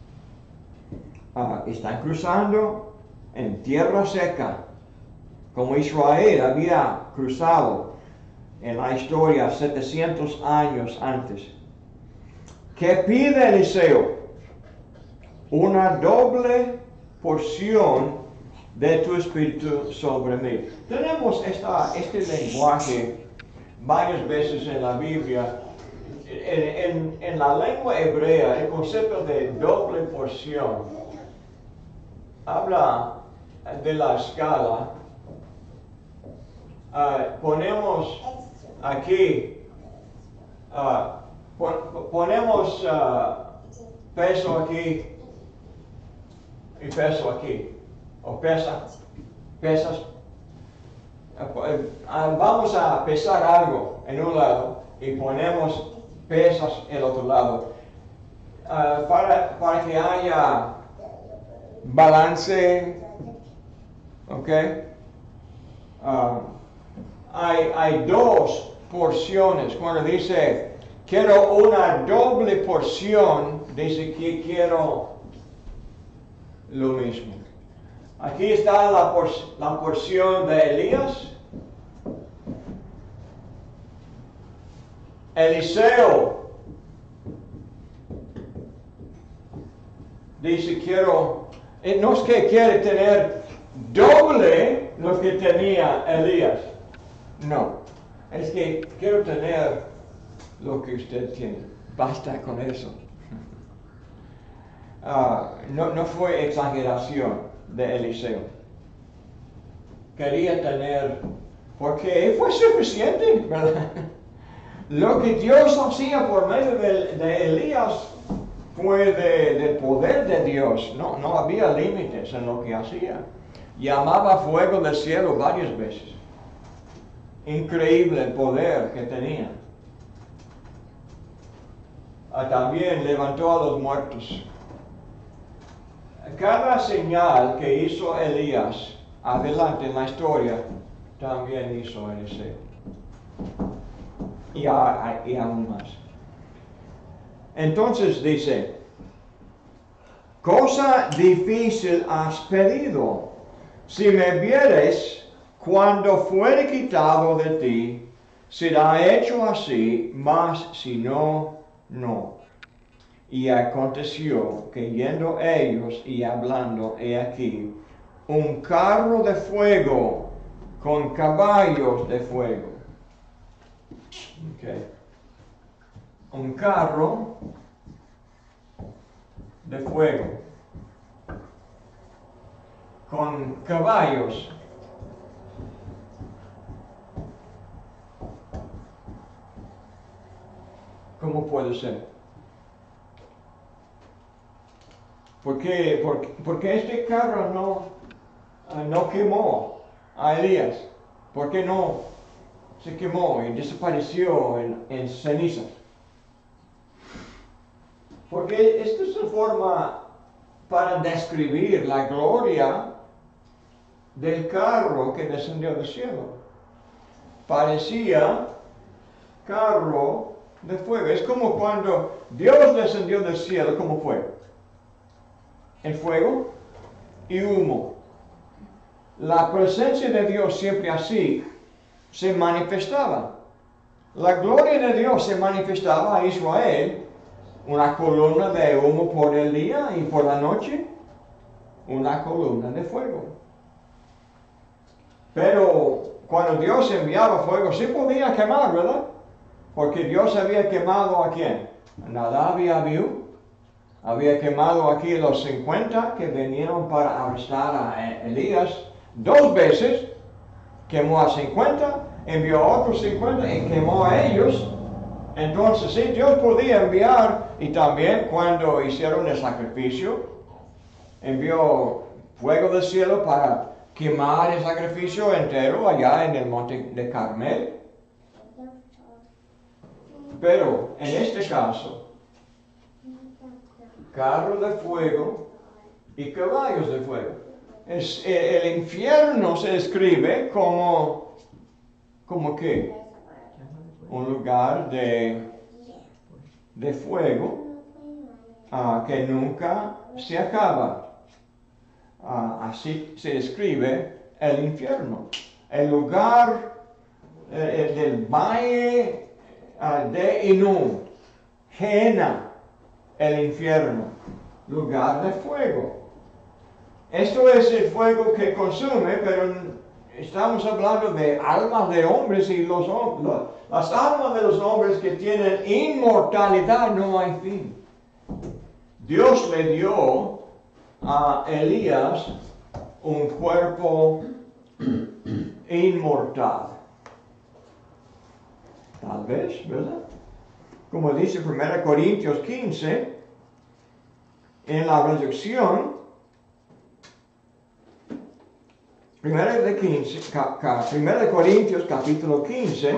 uh, están cruzando en tierra seca, como Israel había cruzado en la historia setecientos años antes. ¿Qué pide Eliseo? Una doble porción de tu espíritu sobre mí. Tenemos esta, este lenguaje varias veces en la Biblia. En, en, en la lengua hebrea, el concepto de doble porción habla de la escala. Uh, ponemos aquí, uh, pon, ponemos uh, peso aquí y peso aquí. O pesa, pesas, uh, vamos a pesar algo en un lado y ponemos pesas en el otro lado. Uh, para, para que haya balance, ¿ok? Uh, hay, hay dos porciones. Cuando dice, quiero una doble porción, dice que quiero lo mismo. Aquí está la, por, la porción de Elías. Eliseo dice, quiero, no es que quiere tener doble lo que tenía Elías. No, es que quiero tener lo que usted tiene. Basta con eso. Uh, no, no fue exageración de Eliseo. Quería tener, porque fue suficiente, ¿verdad? Lo que Dios hacía por medio de, de Elías fue de, del poder de Dios. No, no había límites en lo que hacía. Llamaba fuego del cielo varias veces. Increíble el poder que tenía. Ah, también levantó a los muertos. Cada señal que hizo Elías adelante en la historia, también hizo Eliseo. Y, a, y aún más. Entonces dice, cosa difícil has pedido. Si me vieres, cuando fuere quitado de ti, será hecho así, mas si no, no. Y aconteció que yendo ellos y hablando, he aquí, un carro de fuego con caballos de fuego. Okay. Un carro de fuego con caballos. ¿Cómo puede ser? ¿Por qué, por, porque este carro no, uh, no quemó a Elías? ¿Por qué no se quemó y desapareció en, en cenizas? Porque esta es una forma para describir la gloria del carro que descendió del cielo. Parecía carro de fuego. Es como cuando Dios descendió del cielo, ¿cómo fue? En fuego y humo. La presencia de Dios siempre así se manifestaba. La gloria de Dios se manifestaba a Israel, una columna de humo por el día y por la noche, una columna de fuego. Pero cuando Dios enviaba fuego, sí podía quemar, ¿verdad? Porque Dios había quemado ¿a quién? A Nadab y Abiú. Había quemado aquí los cincuenta que vinieron para arrestar a Elías dos veces. Quemó a cincuenta, envió a otros cincuenta y quemó a ellos. Entonces sí, Dios podía enviar, y también cuando hicieron el sacrificio, envió fuego del cielo para quemar el sacrificio entero allá en el monte de Carmel. Pero en este caso, carro de fuego y caballos de fuego. Es, el, el infierno se describe como, como ¿qué? Un lugar de, de fuego uh, que nunca se acaba. Uh, así se describe el infierno. El lugar eh, del valle uh, de Hinnom, Gehenna, el infierno, lugar de fuego. Esto es el fuego que consume, pero estamos hablando de almas de hombres y los, los, las almas de los hombres que tienen inmortalidad, no hay fin. Dios le dio a Elías un cuerpo inmortal. Tal vez, ¿verdad? Como dice primera Corintios quince, en la resurrección, primera de, quince, ca, ca, primera de Corintios capítulo quince,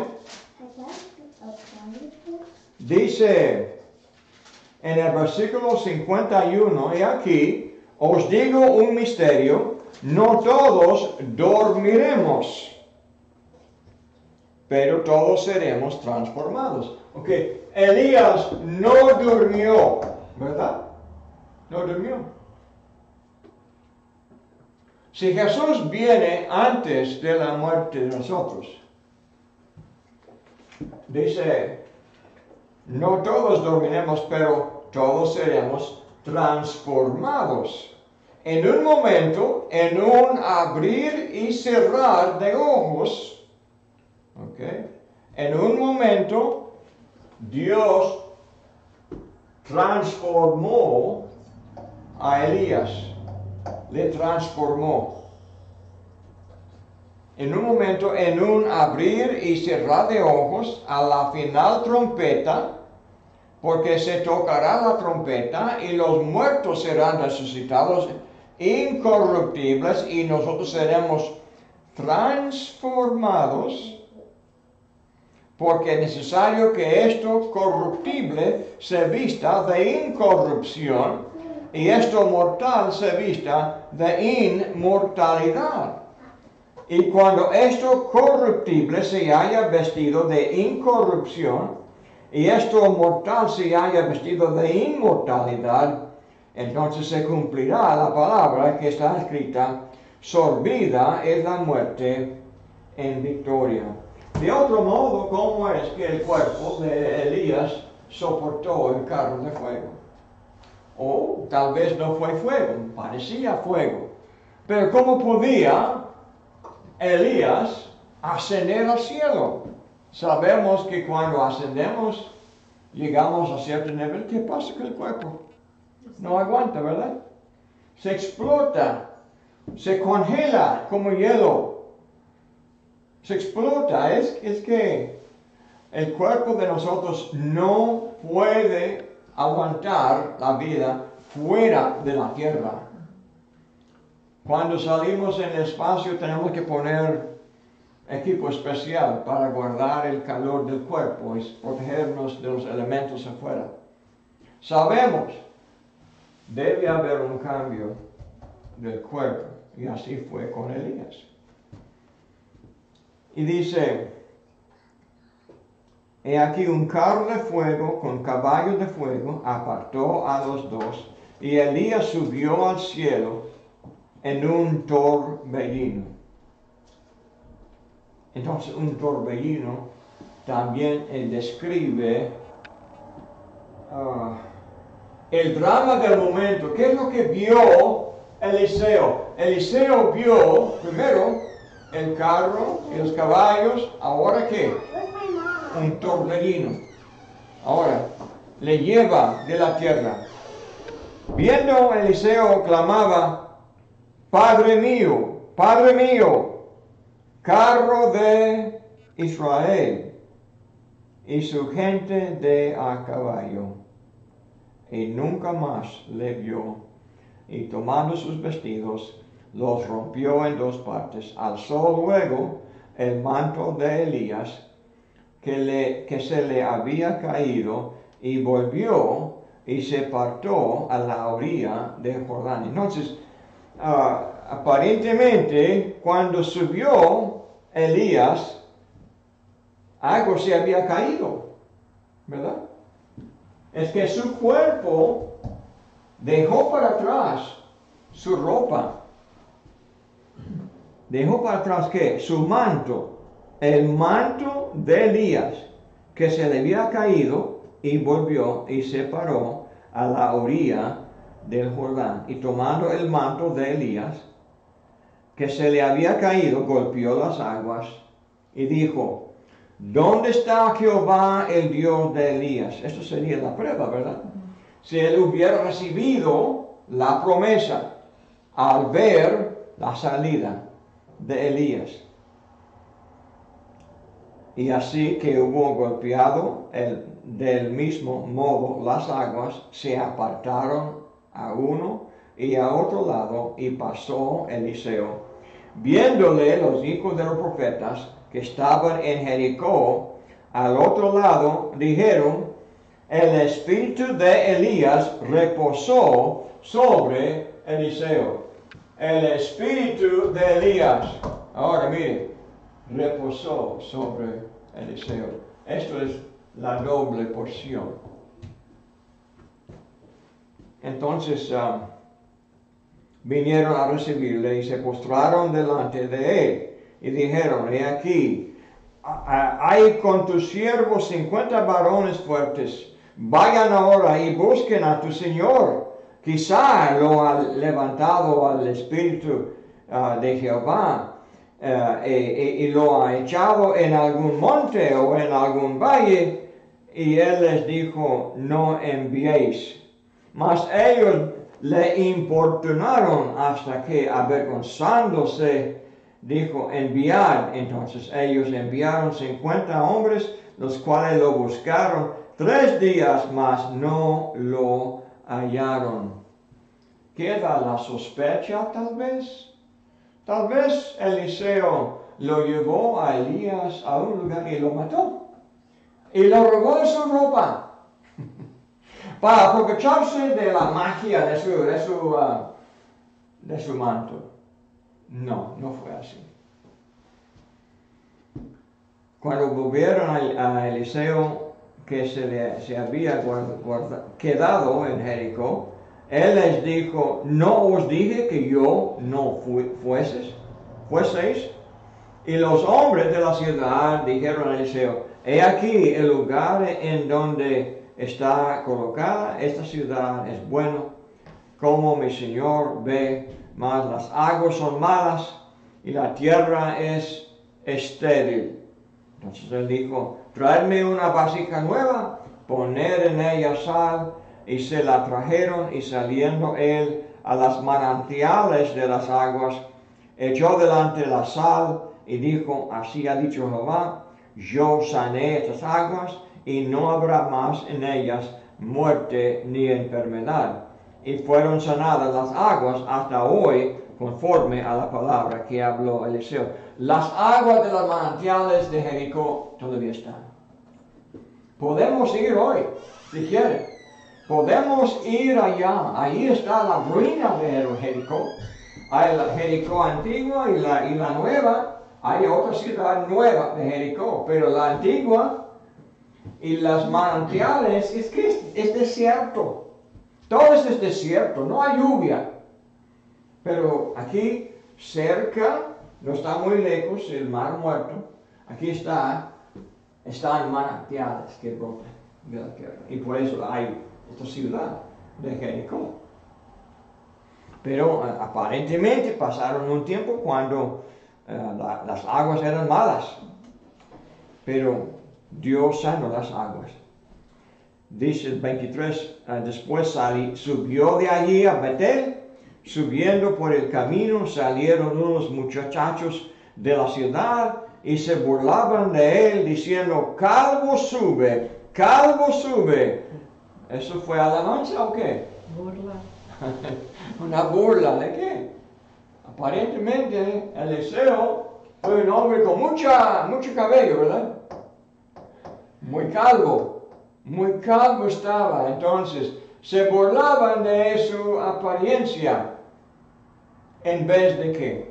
dice en el versículo cincuenta y uno, y aquí os digo un misterio, no todos dormiremos, pero todos seremos transformados. Ok, Elías no durmió, ¿verdad? No durmió. Si Jesús viene antes de la muerte de nosotros, dice, no todos dormiremos, pero todos seremos transformados. En un momento, en un abrir y cerrar de ojos, ¿okay? En un momento, Dios transformó a Elías, le transformó. En un momento, en un abrir y cerrar de ojos, a la final trompeta, porque se tocará la trompeta y los muertos serán resucitados incorruptibles y nosotros seremos transformados, porque es necesario que esto corruptible se vista de incorrupción y esto mortal se vista de inmortalidad. Y cuando esto corruptible se haya vestido de incorrupción y esto mortal se haya vestido de inmortalidad, entonces se cumplirá la palabra que está escrita, sorbida es la muerte en victoria. De otro modo, ¿cómo es que el cuerpo de Elías soportó el carro de fuego? O tal vez no fue fuego, parecía fuego. Pero ¿cómo podía Elías ascender al cielo? Sabemos que cuando ascendemos, llegamos a cierto nivel, ¿qué pasa con el cuerpo? No aguanta, ¿verdad? Se explota, se congela como hielo. Se explota, es, es que el cuerpo de nosotros no puede aguantar la vida fuera de la tierra. Cuando salimos en el espacio tenemos que poner equipo especial para guardar el calor del cuerpo y protegernos de los elementos afuera. Sabemos, debe haber un cambio del cuerpo, y así fue con Elías. Y dice, he aquí un carro de fuego con caballos de fuego apartó a los dos, y Elías subió al cielo en un torbellino. Entonces un torbellino también eh, describe uh, el drama del momento. ¿Qué es lo que vio Eliseo? Eliseo vio primero el carro y los caballos. ¿Ahora qué? Un torbellino. Ahora le lleva de la tierra. Viendo Eliseo clamaba, Padre mío, Padre mío, carro de Israel y su gente de a caballo. Y nunca más le vio. Y tomando sus vestidos, los rompió en dos partes. Alzó luego el manto de Elías, que, le, que se le había caído, y volvió y se partó a la orilla del Jordán. Entonces, uh, aparentemente, cuando subió Elías, algo se había caído, ¿verdad? Es que su cuerpo dejó para atrás su ropa. Dejó para atrás, ¿qué? Su manto. El manto de Elías, que se le había caído, y volvió y se paró a la orilla del Jordán. Y tomando el manto de Elías, que se le había caído, golpeó las aguas y dijo, ¿dónde está Jehová, el Dios de Elías? Esto sería la prueba, ¿verdad? Si él hubiera recibido la promesa al ver la salida de Elías. Y así que hubo golpeado el, del mismo modo las aguas, se apartaron a uno y a otro lado, y pasó Eliseo. Viéndole los hijos de los profetas que estaban en Jericó, al otro lado, dijeron, el espíritu de Elías reposó sobre Eliseo. El espíritu de Elías, ahora mire, reposó sobre Eliseo. Esto es la doble porción. Entonces um, vinieron a recibirle y se postraron delante de él y dijeron, he aquí, hay con tus siervos cincuenta varones fuertes, vayan ahora y busquen a tu Señor. Quizá lo ha levantado al Espíritu uh, de Jehová uh, y, y, y lo ha echado en algún monte o en algún valle. Y él les dijo, no enviéis. Mas ellos le importunaron hasta que, avergonzándose, dijo, enviad. Entonces ellos enviaron cincuenta hombres, los cuales lo buscaron tres días, mas no lo hallaron. Queda la sospecha, tal vez. Tal vez Eliseo lo llevó a Elías a un lugar y lo mató. Y le robó su ropa. Para aprovecharse de la magia de su, de su, uh, de su manto. No, no fue así. Cuando volvieron a, a Eliseo, que se, le, se había guarda, guarda, quedado en Jericó, él les dijo, ¿no os dije que yo no fu, fueses, fueseis? Y los hombres de la ciudad dijeron a Eliseo, he aquí el lugar en donde está colocada esta ciudad es bueno, como mi Señor ve, mas las aguas son malas y la tierra es estéril. Entonces él dijo, traedme una vasija nueva, poner en ella sal, y se la trajeron, y saliendo él a las manantiales de las aguas, echó delante la sal, y dijo, así ha dicho Jehová, yo sané estas aguas, y no habrá más en ellas muerte ni enfermedad. Y fueron sanadas las aguas hasta hoy, conforme a la palabra que habló Eliseo. Las aguas de las manantiales de Jericó todavía están. Podemos ir hoy, si quieren. Podemos ir allá. Ahí está la ruina de Jericó. Hay la Jericó antigua y la, y la nueva. Hay otra ciudad nueva de Jericó, pero la antigua y las manantiales es que es, es desierto. Todo es desierto, no hay lluvia. Pero aquí cerca, no está muy lejos, el mar muerto. Aquí está, están manantiales que brotan de la tierra. Y por eso hay esta ciudad de Jericó. Pero uh, aparentemente pasaron un tiempo cuando uh, la, las aguas eran malas. Pero Dios sanó las aguas. Dice el veintitrés, uh, después salí, subió de allí a Betel. Subiendo por el camino salieron unos muchachos de la ciudad y se burlaban de él diciendo, calvo sube, calvo sube. ¿Eso fue alabanza o qué? Burla. Una burla, ¿de qué? Aparentemente Eliseo fue un hombre con mucha, mucho cabello, ¿verdad? Muy calvo, muy calvo estaba. Entonces se burlaban de su apariencia. ¿En vez de qué?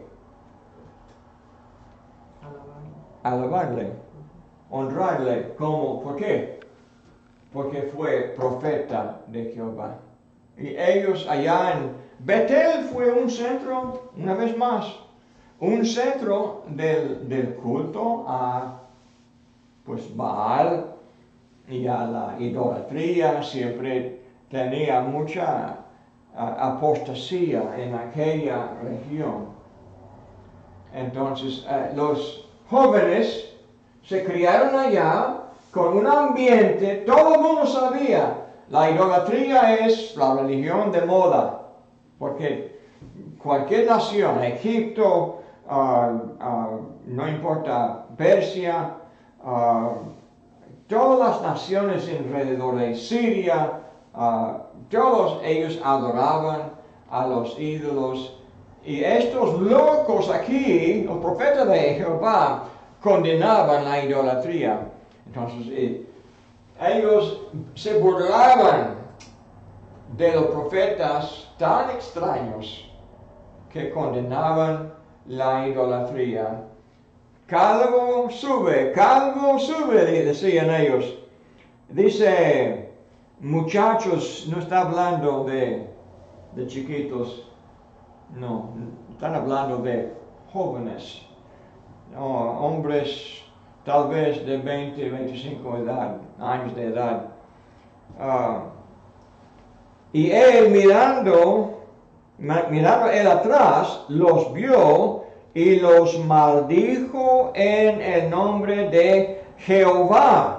Alabarle, honrarle. ¿Cómo? ¿Por qué? Porque fue profeta de Jehová. Y ellos allá en Betel fue un centro, una vez más, un centro del, del culto a pues Baal y a la idolatría. Siempre tenía mucha apostasía en aquella región. Entonces eh, los jóvenes se criaron allá con un ambiente, todo el mundo sabía, la idolatría es la religión de moda, porque cualquier nación, Egipto, uh, uh, no importa, Persia, uh, todas las naciones alrededor de Siria, uh, todos ellos adoraban a los ídolos. Y estos locos aquí, los profetas de Jehová, condenaban la idolatría. Entonces, eh, ellos se burlaban de los profetas tan extraños que condenaban la idolatría. calvo sube, calvo sube, decían ellos. Dice, muchachos, no está hablando de, de chiquitos, no, están hablando de jóvenes, no, hombres tal vez de veinte, veinticinco edad, años de edad. Uh, y él mirando, mirando él atrás, los vio y los maldijo en el nombre de Jehová.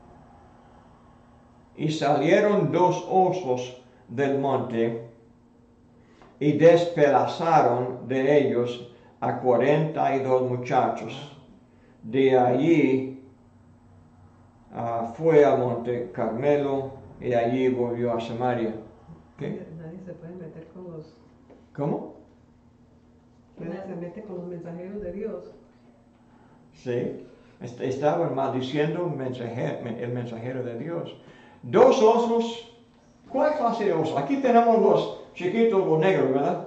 Y salieron dos osos del monte y despedazaron de ellos a cuarenta y dos muchachos. De allí uh, fue a Monte Carmelo y allí volvió a Samaria. ¿Qué? Nadie se puede meter con los... ¿Cómo? Nadie se mete con los mensajeros de Dios. Sí, estaban maldiciendo el mensajero, el mensajero de Dios. Dos osos. ¿Cuál clase de osos? Aquí tenemos los chiquitos, los negros, ¿verdad?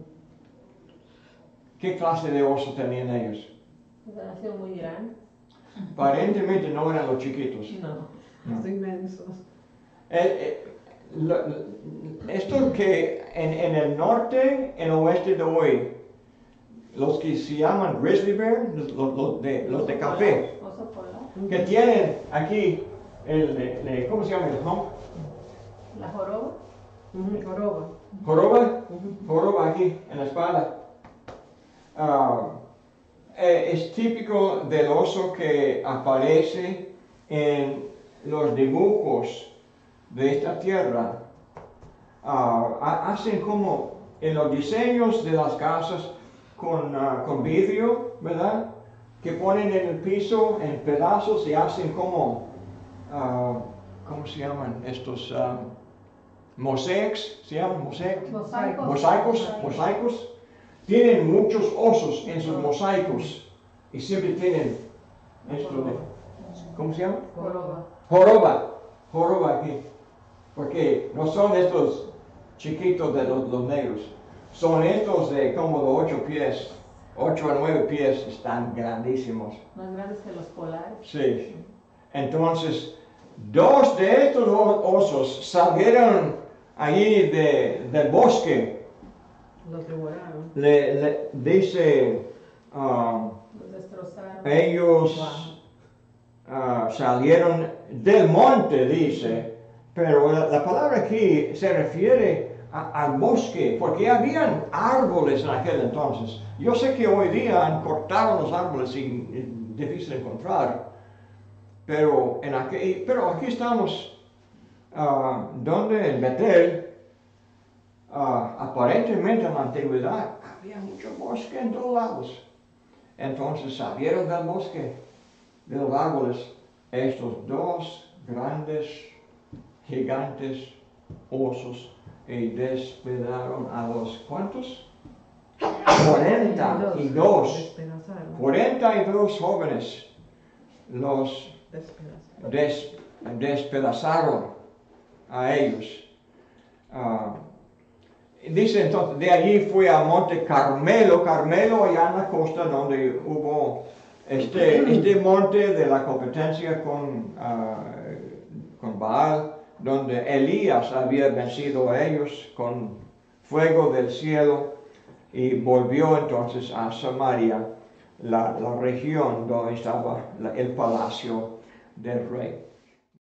¿Qué clase de osos tenían ellos? Han sido muy grandes. Aparentemente no eran los chiquitos. No. No. Son inmensos. Eh, eh, lo, esto que en, en el norte, en el oeste de hoy, los que se llaman grizzly bear, los, los de, los de café, Oso polar. que tienen aquí, el, el, el ¿cómo se llama el hump? La joroba. Uh-huh. Joroba. Joroba, joroba aquí en la espalda. Uh, eh, es típico del oso que aparece en los dibujos de esta tierra. Uh, hacen como en los diseños de las casas con, uh, con vidrio, ¿verdad? Que ponen en el piso en pedazos y hacen como, uh, ¿cómo se llaman estos? Um, mosaics, ¿se llaman mosaics? Mosaicos. Mosaicos, mosaicos. Tienen muchos osos en sus mosaicos y siempre tienen esto de, ¿cómo se llama? Joroba. Joroba, joroba aquí, porque no son estos chiquitos de los, los negros, son estos de como de ocho pies, ocho a nueve pies, están grandísimos. Más grandes que los polares. Sí, entonces dos de estos osos salieron allí de, del bosque. Los devoraron. Le, le dice, um, Los destrozaron. ellos uh, salieron del monte, dice, pero la, la palabra aquí se refiere a, al bosque, porque habían árboles en aquel entonces. Yo sé que hoy día han cortado los árboles y es difícil encontrar, pero, en aquel, pero aquí estamos, uh, donde en Betel. Uh, aparentemente en la antigüedad había mucho bosque en todos lados. Entonces salieron del bosque, de los árboles, estos dos grandes, gigantes osos y despedazaron a los, ¿cuántos? cuarenta y dos. Despedazaron. cuarenta y dos jóvenes los Despedazaron. des, despedazaron a ellos. Uh, Dice entonces, de allí fue a Monte Carmelo, Carmelo allá en la costa donde hubo este, este monte de la competencia con, uh, con Baal, donde Elías había vencido a ellos con fuego del cielo y volvió entonces a Samaria, la, la región donde estaba la, el palacio del rey.